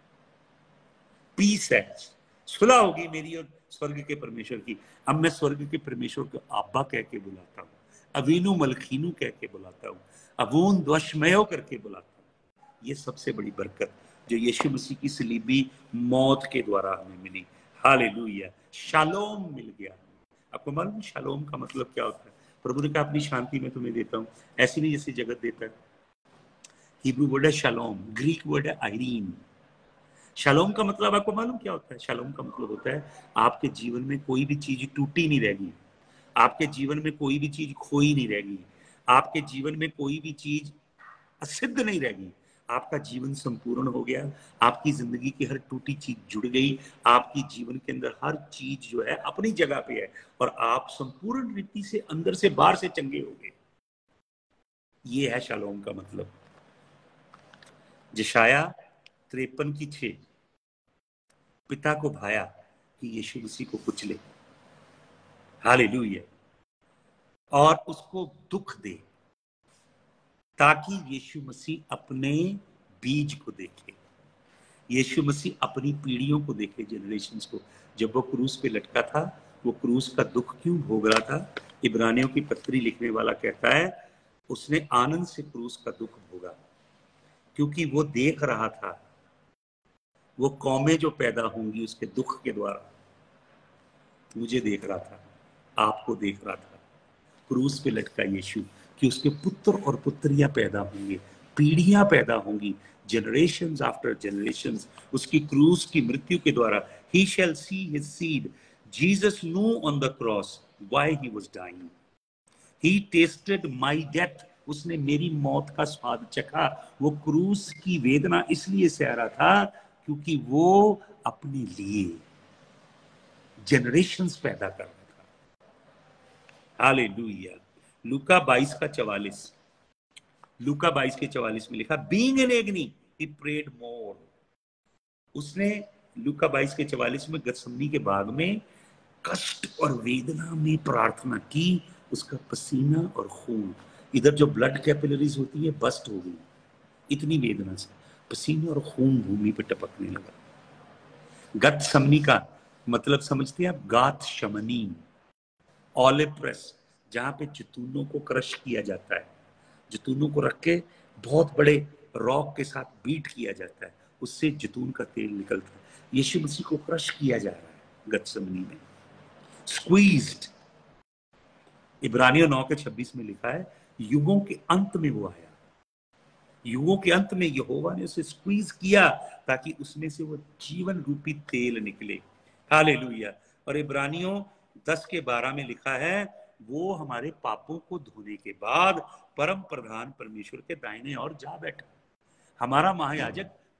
पीस है, सुलह होगी मेरी और स्वर्ग के परमेश्वर की। अब मैं स्वर्ग के परमेश्वर को आब्बा कह के बुलाता हूँ, अवीनु मलखीनु कह के बुलाता हूँ, अवून द्वशमयो करके बुलाता हूँ। ये सबसे बड़ी बरकत जो यीशु मसीह की सलीबी मौत के द्वारा हमें मिली। हालेलुया, शालोम मिल गया। आपको मालूम शालोम का मतलब क्या होता है? प्रभु ने कहा अपनी शांति में तुम्हें देता हूं, ऐसी नहीं जैसी जगत देता है। हिब्रू वर्ड है शालोम, ग्रीक वर्ड है आयरीन। शालोम का मतलब आपको मालूम क्या होता है? शालोम का मतलब होता है आपके जीवन में कोई भी चीज टूटी नहीं रहेगी, आपके जीवन में कोई भी चीज खोई नहीं रहेगी, आपके जीवन में कोई भी चीज असिद्ध नहीं रहेगी, आपका जीवन संपूर्ण हो गया, आपकी जिंदगी की हर टूटी चीज जुड़ गई, आपकी जीवन के अंदर हर चीज जो है अपनी जगह पे है और आप संपूर्ण रीति से अंदर से बाहर से चंगे हो गए। ये है शालोम का मतलब। यशाया तिरपन की छह, पिता को भाया कि यीशु मसीह को कुचले, हालेलुया, और उसको दुख दे ताकि यीशु मसीह अपने बीज को देखे, यीशु मसीह अपनी पीढ़ियों को देखे, जनरेशंस को। जब वो क्रूस पे लटका था, वो क्रूस का दुख क्यों भोग रहा था? इब्रानियों की पत्री लिखने वाला कहता है उसने आनंद से क्रूस का दुख भोगा, क्योंकि वो देख रहा था वो कौमें जो पैदा होंगी उसके दुख के द्वारा। मुझे देख रहा था, आपको देख रहा था, क्रूस पे लटका यीशु, कि उसके पुत्र और पुत्रियां पैदा होंगे, पीढ़ियां पैदा होंगी, जनरेशंस आफ्टर जनरेशंस, उसकी क्रूस की मृत्यु के द्वारा। he shall see his seed. Jesus knew on the cross why he was dying. he tasted my death. उसने मेरी मौत का स्वाद चखा। वो क्रूस की वेदना इसलिए सह रहा था क्योंकि वो अपने लिए जनरेशंस पैदा कर रहा था। हालेलुया। लूका बाईस का चवालीस, लूका बाईस के चवालीस में लिखा, बीइंग इन एग्नी ही प्रेड मोर। उसने लूका बाईस के चवालीस में गतसमनी के बाग में कष्ट और वेदना में प्रार्थना की। उसका पसीना और खून, इधर जो ब्लड कैपिलरीज होती है बस्ट हो गई, इतनी वेदना से पसीना और खून भूमि पे टपकने लगा। गतसमनी का मतलब समझते हैं आप? गात शमनी, ऑलिव प्रेस, जहां पे जैतूनों को क्रश किया जाता है, जैतूनों को रख के बहुत बड़े रॉक के साथ बीट किया जाता है, उससे जैतून का तेल निकलता है। यीशु मसीह को क्रश किया जा रहा है गतसमनी में, स्क्वीज्ड। इब्रानियों नौ के छब्बीस में लिखा है, युगों के अंत में वो आया, युगों के अंत में यहोवा ने उसे स्क्वीज किया ताकि उसमें से वो जीवन रूपी तेल निकले। हालेलुया। और इब्रानियों दस के बारह में लिखा है, वो हमारे पापों को धोने के बाद परम प्रधान परमेश्वर के दाहिने ओर जा बैठा। हमारा महायाजक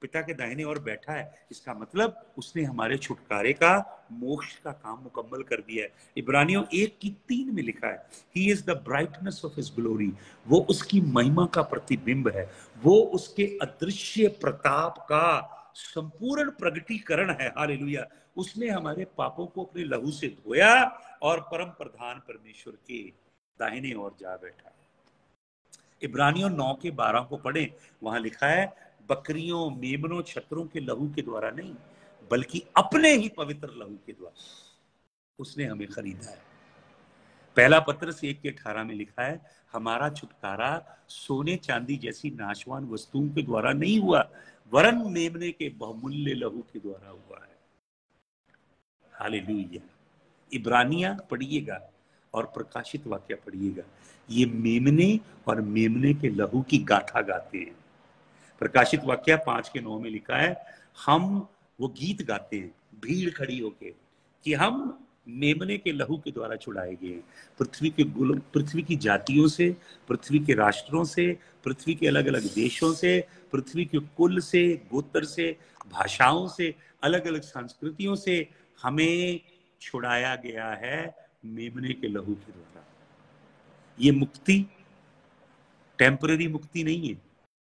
पिता के दाहिने ओर बैठा है, इसका मतलब उसने हमारे छुटकारे का, मोक्ष का काम मुकम्मल कर दिया है। इब्रानियों एक की तीन में लिखा है, he is the brightness of his glory, वो उसकी महिमा का प्रतिबिंब है, वो उसके अदृश्य प्रताप का संपूर्ण प्रगटीकरण है। हालेलुया। उसने हमारे पापों को अपने लहू से धोया और परम प्रधान परमेश्वर के दाहिने ओर जा बैठा है। इब्रानियों नौ के बारह को पढ़े, वहां लिखा है, बकरियों, मेमनों, छतरों के लहू के द्वारा नहीं, बल्कि अपने ही पवित्र लहू के द्वारा उसने हमें खरीदा है। पहला पत्रस एक के अठारह में लिखा है, हमारा छुटकारा सोने चांदी जैसी नाशवान वस्तुओं के द्वारा नहीं हुआ, वरन मेमने के बहुमूल्य लहू के द्वारा हुआ है। हालेलुया। इब्रानिया पढ़िएगा और प्रकाशित वाक्य पढ़िएगा, ये मेमने और मेमने के लहू की गाथा गाते हैं। प्रकाशित वाक्य पांच के नौ में लिखा है, हम वो गीत गाते हैं भीड़ खड़ी होके कि हम मेमने के लहू के द्वारा छुड़ाए गए हैं, पृथ्वी के गुल पृथ्वी की जातियों से, पृथ्वी के राष्ट्रों से, पृथ्वी के अलग अलग देशों से, पृथ्वी के कुल से, गोत्र से, भाषाओं से, अलग अलग संस्कृतियों से हमें छुड़ाया गया है मेमने के लहू के द्वारा। ये मुक्ति टेम्पररी मुक्ति नहीं है,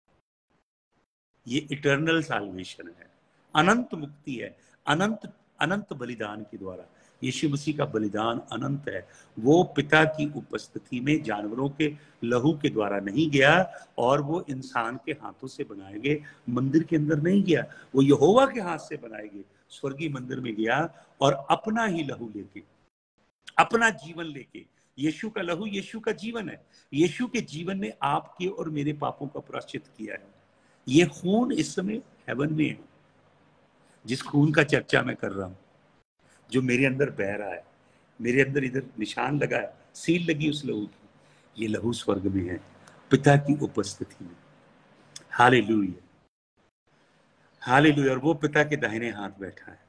ये इटर्नल साल्वेशन है, अनंत मुक्ति है, अनंत अनंत बलिदान के द्वारा। यीशु मसीह का बलिदान अनंत है, वो पिता की उपस्थिति में जानवरों के लहू के द्वारा नहीं गया और वो इंसान के हाथों से बनाए गए मंदिर के अंदर नहीं गया, वो यहोवा के हाथ से बनाए गए स्वर्गीय मंदिर में गया और अपना ही लहू लेके, अपना जीवन लेके, यीशु का लहू यीशु का जीवन है, यीशु के जीवन ने आपके और मेरे पापों का प्रायश्चित किया है। ये खून इस समय हेवन में है, जिस खून का चर्चा मैं कर रहा हूं, जो मेरे अंदर बह रहा है, मेरे अंदर इधर निशान लगा है, सील लगी उस लहू की, ये लहू स्वर्ग में है पिता की उपस्थिति में। Hallelujah, hallelujah. और वो पिता के दाहिने हाथ बैठा है।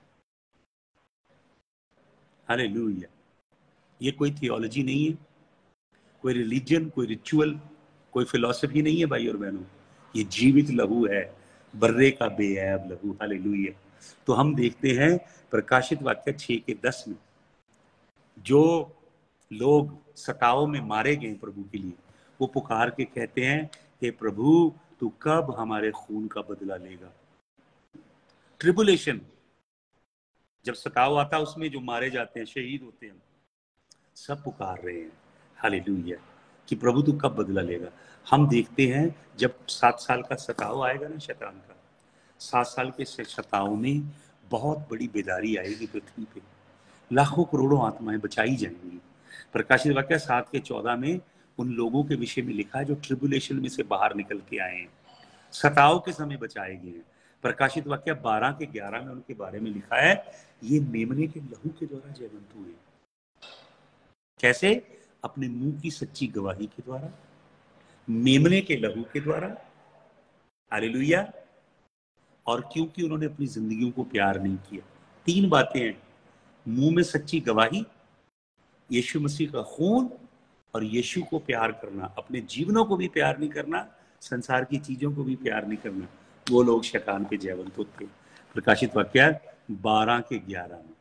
हालेलुया। ये कोई थियोलॉजी नहीं है, कोई रिलीजन, कोई रिचुअल, कोई फिलॉसफी नहीं है भाई और बहनों, ये जीवित लहू है, बर्रे का बेऐब लहू। हालेलुया। तो हम देखते हैं प्रकाशित वाक्य छह के दस में, जो लोग सताओं में मारे गए प्रभु के लिए, वो पुकार के कहते हैं कि प्रभु तू कब हमारे खून का बदला लेगा। ट्रिबुलेशन, जब सताव आता उसमें जो मारे जाते हैं, शहीद होते हैं, सब पुकार रहे हैं हालेलुया कि प्रभु तू कब बदला लेगा। हम देखते हैं जब सात साल का सताव आएगा ना शैतान का, सात साल के सताव में बहुत बड़ी बेदारी आएगी पृथ्वी पे, लाखों करोड़ों आत्माएं बचाई जाएंगी। प्रकाशित वाक्य सात के चौदह में उन लोगों के विषय में लिखा है जो ट्रिबुलेशन में से बाहर निकल के आए हैं, सताव के समय बचाए गए हैं। प्रकाशित वाक्य बारह के ग्यारह में उनके बारे में लिखा है, ये मेमने के लहू के द्वारा जयवंत हुए। कैसे? अपने मुंह की सच्ची गवाही के द्वारा, मेमने के लहू के द्वारा। हालेलुया। और क्योंकि उन्होंने अपनी जिंदगियों को प्यार नहीं किया। तीन बातें हैं, मुंह में सच्ची गवाही, यीशु मसीह का खून और यीशु को प्यार करना, अपने जीवनों को भी प्यार नहीं करना, संसार की चीजों को भी प्यार नहीं करना, वो लोग शैतान के जयवंत होते। प्रकाशित वाक्य बारह के ग्यारह में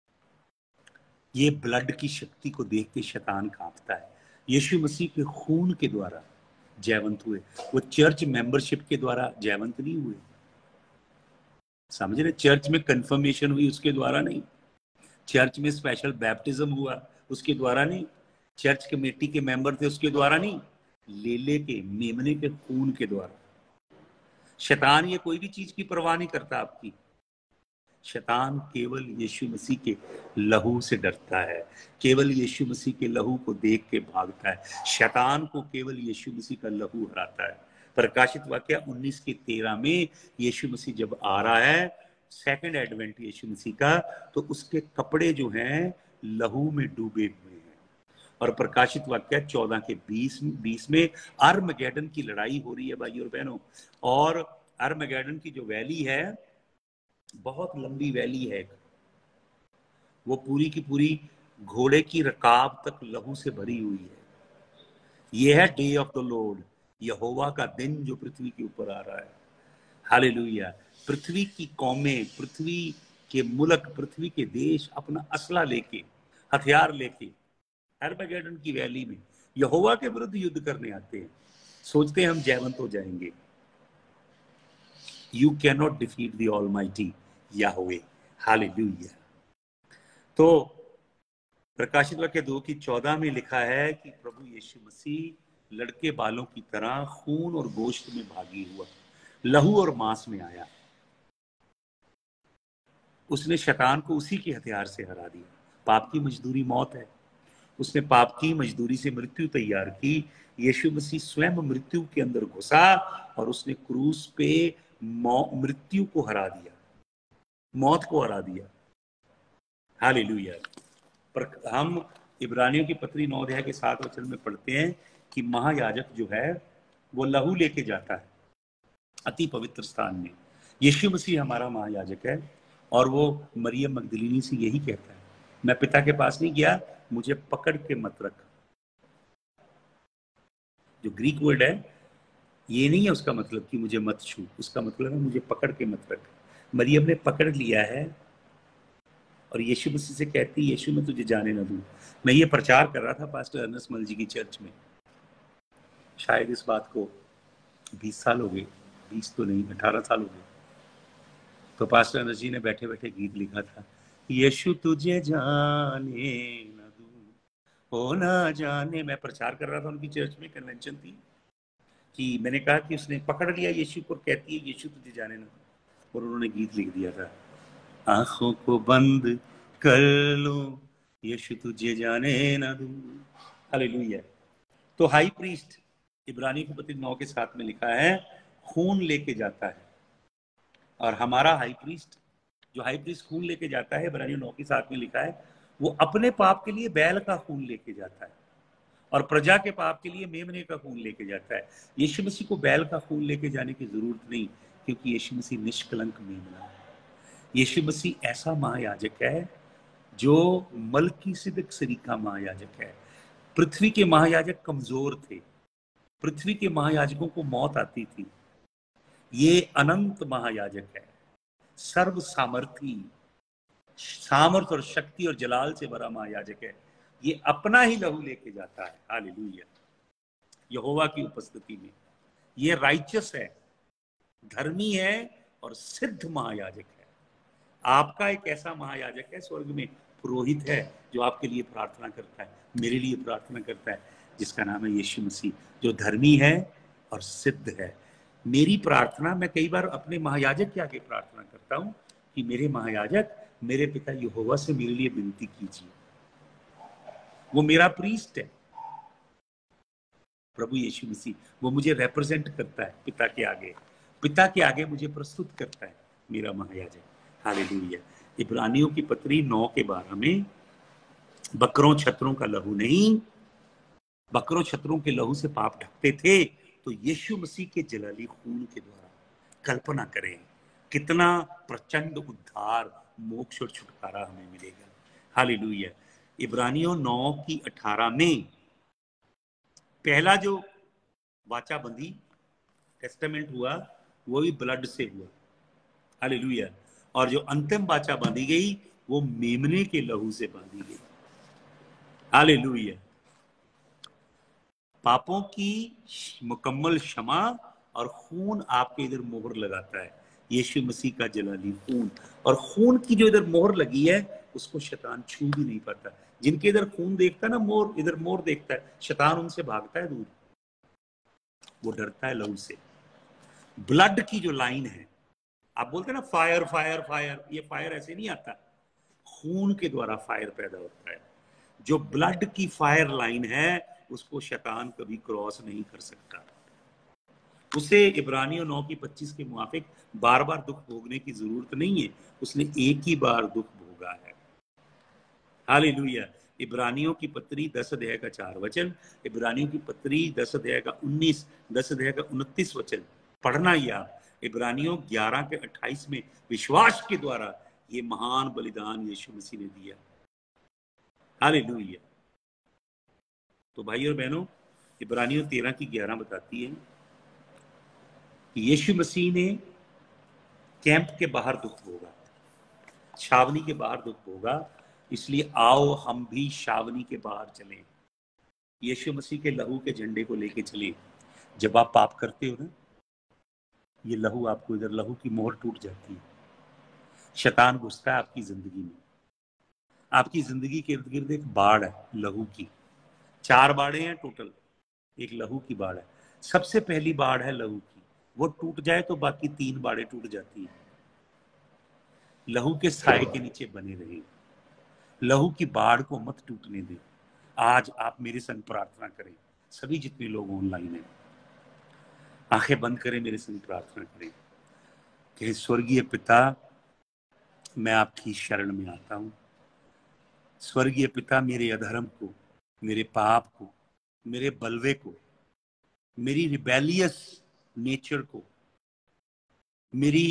ये ब्लड की शक्ति को देख के शैतान कांपता है। यीशु मसीह के खून के द्वारा जयवंत हुए, वो चर्च मेंबरशिप के द्वारा जयवंत नहीं हुए, समझ रहे? चर्च में कंफर्मेशन हुई उसके द्वारा नहीं, चर्च में स्पेशल बैप्टिज्म हुआ उसके द्वारा नहीं, चर्च कमेटी के मेंबर थे उसके द्वारा नहीं, लेले के मेमने के खून के द्वारा। शैतान ये कोई भी चीज की परवाह नहीं करता आपकी, शैतान केवल यीशु मसीह के लहू से डरता है, केवल यीशु मसीह के लहू को देख के भागता है। शैतान को केवल यीशु मसीह का लहू हराता है। प्रकाशित वाक्य उन्नीस के तेरह में यीशु मसीह जब आ रहा है, सेकंड एडवेंट यीशु मसीह का, तो उसके कपड़े जो हैं लहू में डूबे हुए हैं। और प्रकाशित वाक्य चौदह के बीस बीस में अर्मगेडन की लड़ाई हो रही है भाई और बहनों, और अर्मगेडन की जो वैली है बहुत लंबी वैली है, वो पूरी की पूरी घोड़े की रकाब तक लहू से भरी हुई है। यह है डे ऑफ द लॉर्ड, यहोवा का दिन जो पृथ्वी के ऊपर आ रहा है। हालेलुया। पृथ्वी की कौमें, पृथ्वी के मुल्क, पृथ्वी के देश अपना असला लेके, हथियार लेके अर्मगेडन की वैली में यहोवा के विरुद्ध युद्ध करने आते हैं, सोचते हैं हम जयवंत हो जाएंगे। You can not defeat the almighty Yahweh. Hallelujah. तो प्रकाशित वाक्य दो की चौदह में लिखा है कि प्रभु यीशु मसीह लड़के बालों की तरह खून और गोश्त में भागी हुआ, लहू और मांस में आया। उसने शैतान को उसी के हथियार से हरा दिया। पाप की मजदूरी मौत है। उसने पाप की मजदूरी से मृत्यु तैयार की। यीशु मसीह स्वयं मृत्यु के अंदर घुसा और उसने क्रूस पे मृत्यु को हरा दिया, मौत को हरा दिया। हालेलुया। पर हम इब्रानियों की पत्री नौ अध्याय के सात वचन में पढ़ते हैं कि महायाजक जो है वो लहू लेके जाता है अति पवित्र स्थान में। यीशु मसीह हमारा महायाजक है और वो मरियम मगदलीनी से यही कहता है, मैं पिता के पास नहीं गया, मुझे पकड़ के मत रख। जो ग्रीक वर्ड है ये नहीं है उसका मतलब कि मुझे मत छू, उसका मतलब है मुझे पकड़ के मत रख। मरियम ने पकड़ लिया है और यीशु मसीह से कहती है, यीशु मैं तुझे जाने ना दूं। मैं ये प्रचार कर रहा था पास्टर अर्नेस्ट मल जी की चर्च में, शायद इस बात को बीस साल हो गए, बीस तो नहीं अठारह साल हो गए। तो पास्टर अर्नेस्ट जी ने बैठे बैठे गीत लिखा था, यीशु तुझे जाने ना दूं ओ ना जाने। मैं प्रचार कर रहा था उनकी चर्च में, कन्वेंशन थी, कि मैंने कहा कि उसने पकड़ लिया यीशु को, कहती है यीशु तुझे जाने ना दूं, और उन्होंने गीत लिख दिया था, आंखों को बंद कर लो यीशु तुझे जाने ना दूं। हालेलुया। तो हाई प्रीस्ट इब्रानी की पत्री नौ के साथ में लिखा है खून लेके जाता है, और हमारा हाई प्रीस्ट जो हाई प्रीस्ट खून लेके जाता है, इब्रानी नौ के साथ में लिखा है, वो अपने पाप के लिए बैल का खून लेके जाता है और प्रजा के पाप के लिए मेमने का खून लेके जाता है। यीशु मसीह को बैल का खून लेके जाने की जरूरत नहीं, क्योंकि यीशु मसीह निष्कलंक मेमना है। यीशु मसीह ऐसा महायाजक है जो मलकीसिदक सरीका महायाजक है। पृथ्वी के महायाजक कमजोर थे, पृथ्वी के महायाजकों को मौत आती थी। ये अनंत महायाजक है, सर्व सामर्थी, सामर्थ और शक्ति और जलाल से भरा महायाजक है। ये अपना ही लहू लेके जाता है। हालेलुया। यहोवा की उपस्थिति में ये राइचस है, धर्मी है और सिद्ध महायाजक है। आपका एक ऐसा महायाजक है स्वर्ग में, पुरोहित है, जो आपके लिए प्रार्थना करता है, मेरे लिए प्रार्थना करता है, जिसका नाम है यीशु मसीह, जो धर्मी है और सिद्ध है। मेरी प्रार्थना, मैं कई बार अपने महायाजक के आगे प्रार्थना करता हूं कि मेरे महायाजक, मेरे पिता यहोवा से मेरे लिए विनती कीजिए। वो मेरा प्रीस्ट है, प्रभु यीशु मसीह, वो मुझे रिप्रेजेंट करता है पिता के आगे, पिता के आगे मुझे प्रस्तुत करता है मेरा महायाजक। हालेलुया। इब्रानियों की पत्री नौ के बारह में बकरों छतरों का लहू नहीं, बकरों छतरों के लहू से पाप ढकते थे, तो यीशु मसीह के जलाली खून के द्वारा कल्पना करें कितना प्रचंड उद्धार, मोक्ष और छुटकारा हमें मिलेगा। हालेलुया। इब्रानियों नौ की अठारह में पहला जो वाचा बंधी टेस्टामेंट हुआ वो भी ब्लड से हुआ। हालेलुया। और जो अंतिम वाचा बांधी गई वो मेमने के लहू से बांधी गई। हालेलुया। पापों की मुकम्मल क्षमा और खून आपके इधर मोहर लगाता है, यीशु मसीह का जलाली खून। और खून की जो इधर मोहर लगी है उसको शैतान छू भी नहीं पाता। जिनके इधर खून देखता है ना, मोर, इधर मोर देखता है, शैतान उनसे भागता है दूर, वो डरता है लहू से। ब्लड की जो लाइन है, आप बोलते हैं ना फायर फायर फायर, ये फायर ऐसे नहीं आता, खून के द्वारा फायर पैदा होता है। जो ब्लड की फायर लाइन है उसको शैतान कभी क्रॉस नहीं कर सकता। उसे इब्रानियों नौ की पच्चीस के मुताबिक बार बार दुख भोगने की जरूरत नहीं है, उसने एक ही बार दुख भोगा है। हालेलुया। इब्रानियों की पत्री दस अध्याय का चार वचन, इब्रानियों की पत्री दस अध्याय का उन्नीस, दस अध्याय का उनतीस वचन पढ़ना ही आप। इब्रानियों ग्यारह के अट्ठाईस में विश्वास के द्वारा ये महान बलिदान यीशु मसीह ने दिया। हालेलुया। तो भाई और बहनों, इब्रानियों तेरह की ग्यारह बताती है कि यीशु मसीह ने कैंप के बाहर दुख होगा, छावनी के बाहर दुख होगा, इसलिए आओ हम भी छावनी के बाहर चलें, यीशु मसीह के लहू के झंडे को लेके चलें। जब आप पाप करते हो ना, ये लहू आपको, इधर लहू की मोहर टूट जाती है, शैतान घुसता है आपकी जिंदगी में। आपकी जिंदगी के इर्द गिर्द एक बाढ़ है लहू की, चार बाढ़े हैं टोटल, एक लहू की बाढ़ है। सबसे पहली बाढ़ है लहू की, वो टूट जाए तो बाकी तीन बाढ़ें टूट जाती हैं। लहू के साए के नीचे बने रहे, लहू की बाढ़ को मत टूटने दे। आज आप मेरे संग प्रार्थना करें, सभी जितने लोग ऑनलाइन हैं, आंखें बंद करें, मेरे संग प्रार्थना करें कि स्वर्गीय पिता, मैं आपकी शरण में आता हूं। स्वर्गीय पिता, मेरे अधर्म को, मेरे पाप को, मेरे बलवे को, मेरी रिबेलियस नेचर को, मेरी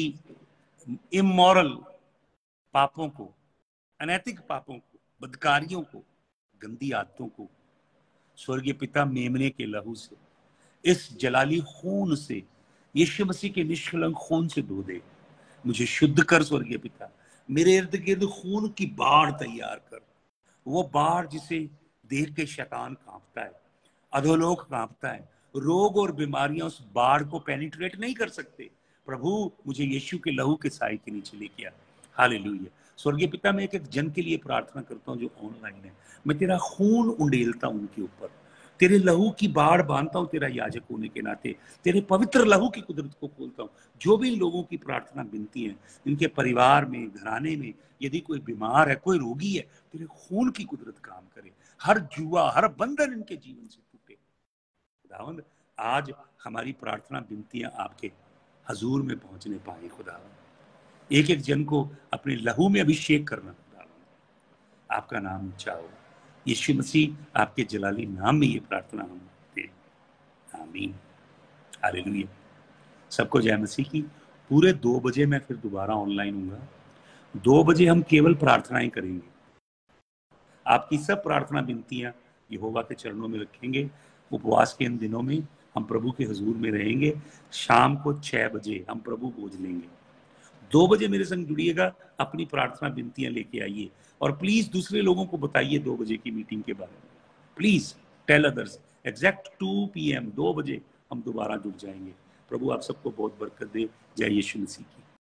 इमोरल पापों को, अनैतिक पापों को, बदकारियों को, गंदी आदतों को स्वर्गीय पिता मेमने के लहू से, इस जलाली खून से, यीशु मसीह के निष्कलंक खून से धो दे। मुझे शुद्ध कर स्वर्गीय पिता, मेरे इर्द गिर्द खून की बाढ़ तैयार कर, वो बाढ़ जिसे देख के शैतान कांपता है, अधोलोक कांपता है, रोग और बीमारियां उस बाढ़ को पेनिट्रेट नहीं कर सकते। प्रभु मुझे यीशु के लहू के साए के नीचे लेके आ। हालेलुया। स्वर्गीय पिता, मैं एक एक जन के लिए प्रार्थना करता हूँ जो ऑनलाइन है, मैं तेरा खून उंडेलता हूं उनके ऊपर, तेरे लहू की बाढ़ बांधता हूं, तेरा याजक होने के नाते तेरे पवित्र लहू की कुदरत को खोलता हूं। जो भी लोगों की प्रार्थना विनती है, इनके परिवार में, घराने में यदि कोई बीमार है, कोई रोगी है, तेरे खून की कुदरत काम करे, हर जुआ, हर बंधन इनके जीवन से टूटे। खुदावंद, आज हमारी प्रार्थना विनतियां आपके हजूर में पहुंचने पाए। खुदावंद, एक एक जन को अपने लहू में अभिषेक करना। खुदावंद, आपका नाम ऊंचा हो, यीशु मसीह आपके जलाली नाम में ये प्रार्थना हम करते हैं, आमीन। हालेलुया। सबको जय मसीह की। पूरे दो बजे मैं फिर दोबारा ऑनलाइन हूँगा। दो बजे हम केवल प्रार्थनाएं करेंगे, आपकी सब प्रार्थना विनतियां यहोवा के चरणों में रखेंगे। उपवास के इन दिनों में हम प्रभु के हजूर में रहेंगे। शाम को छह बजे हम प्रभु भोज लेंगे। दो बजे मेरे संग जुड़िएगा, अपनी प्रार्थना विनतियां लेके आइए, और प्लीज दूसरे लोगों को बताइए दो बजे की मीटिंग के बारे में। Please tell others. Exact two p m, दो बजे हम दोबारा जुड़ जाएंगे। प्रभु आप सबको बहुत बरकत दे। जय यीशु मसीह की।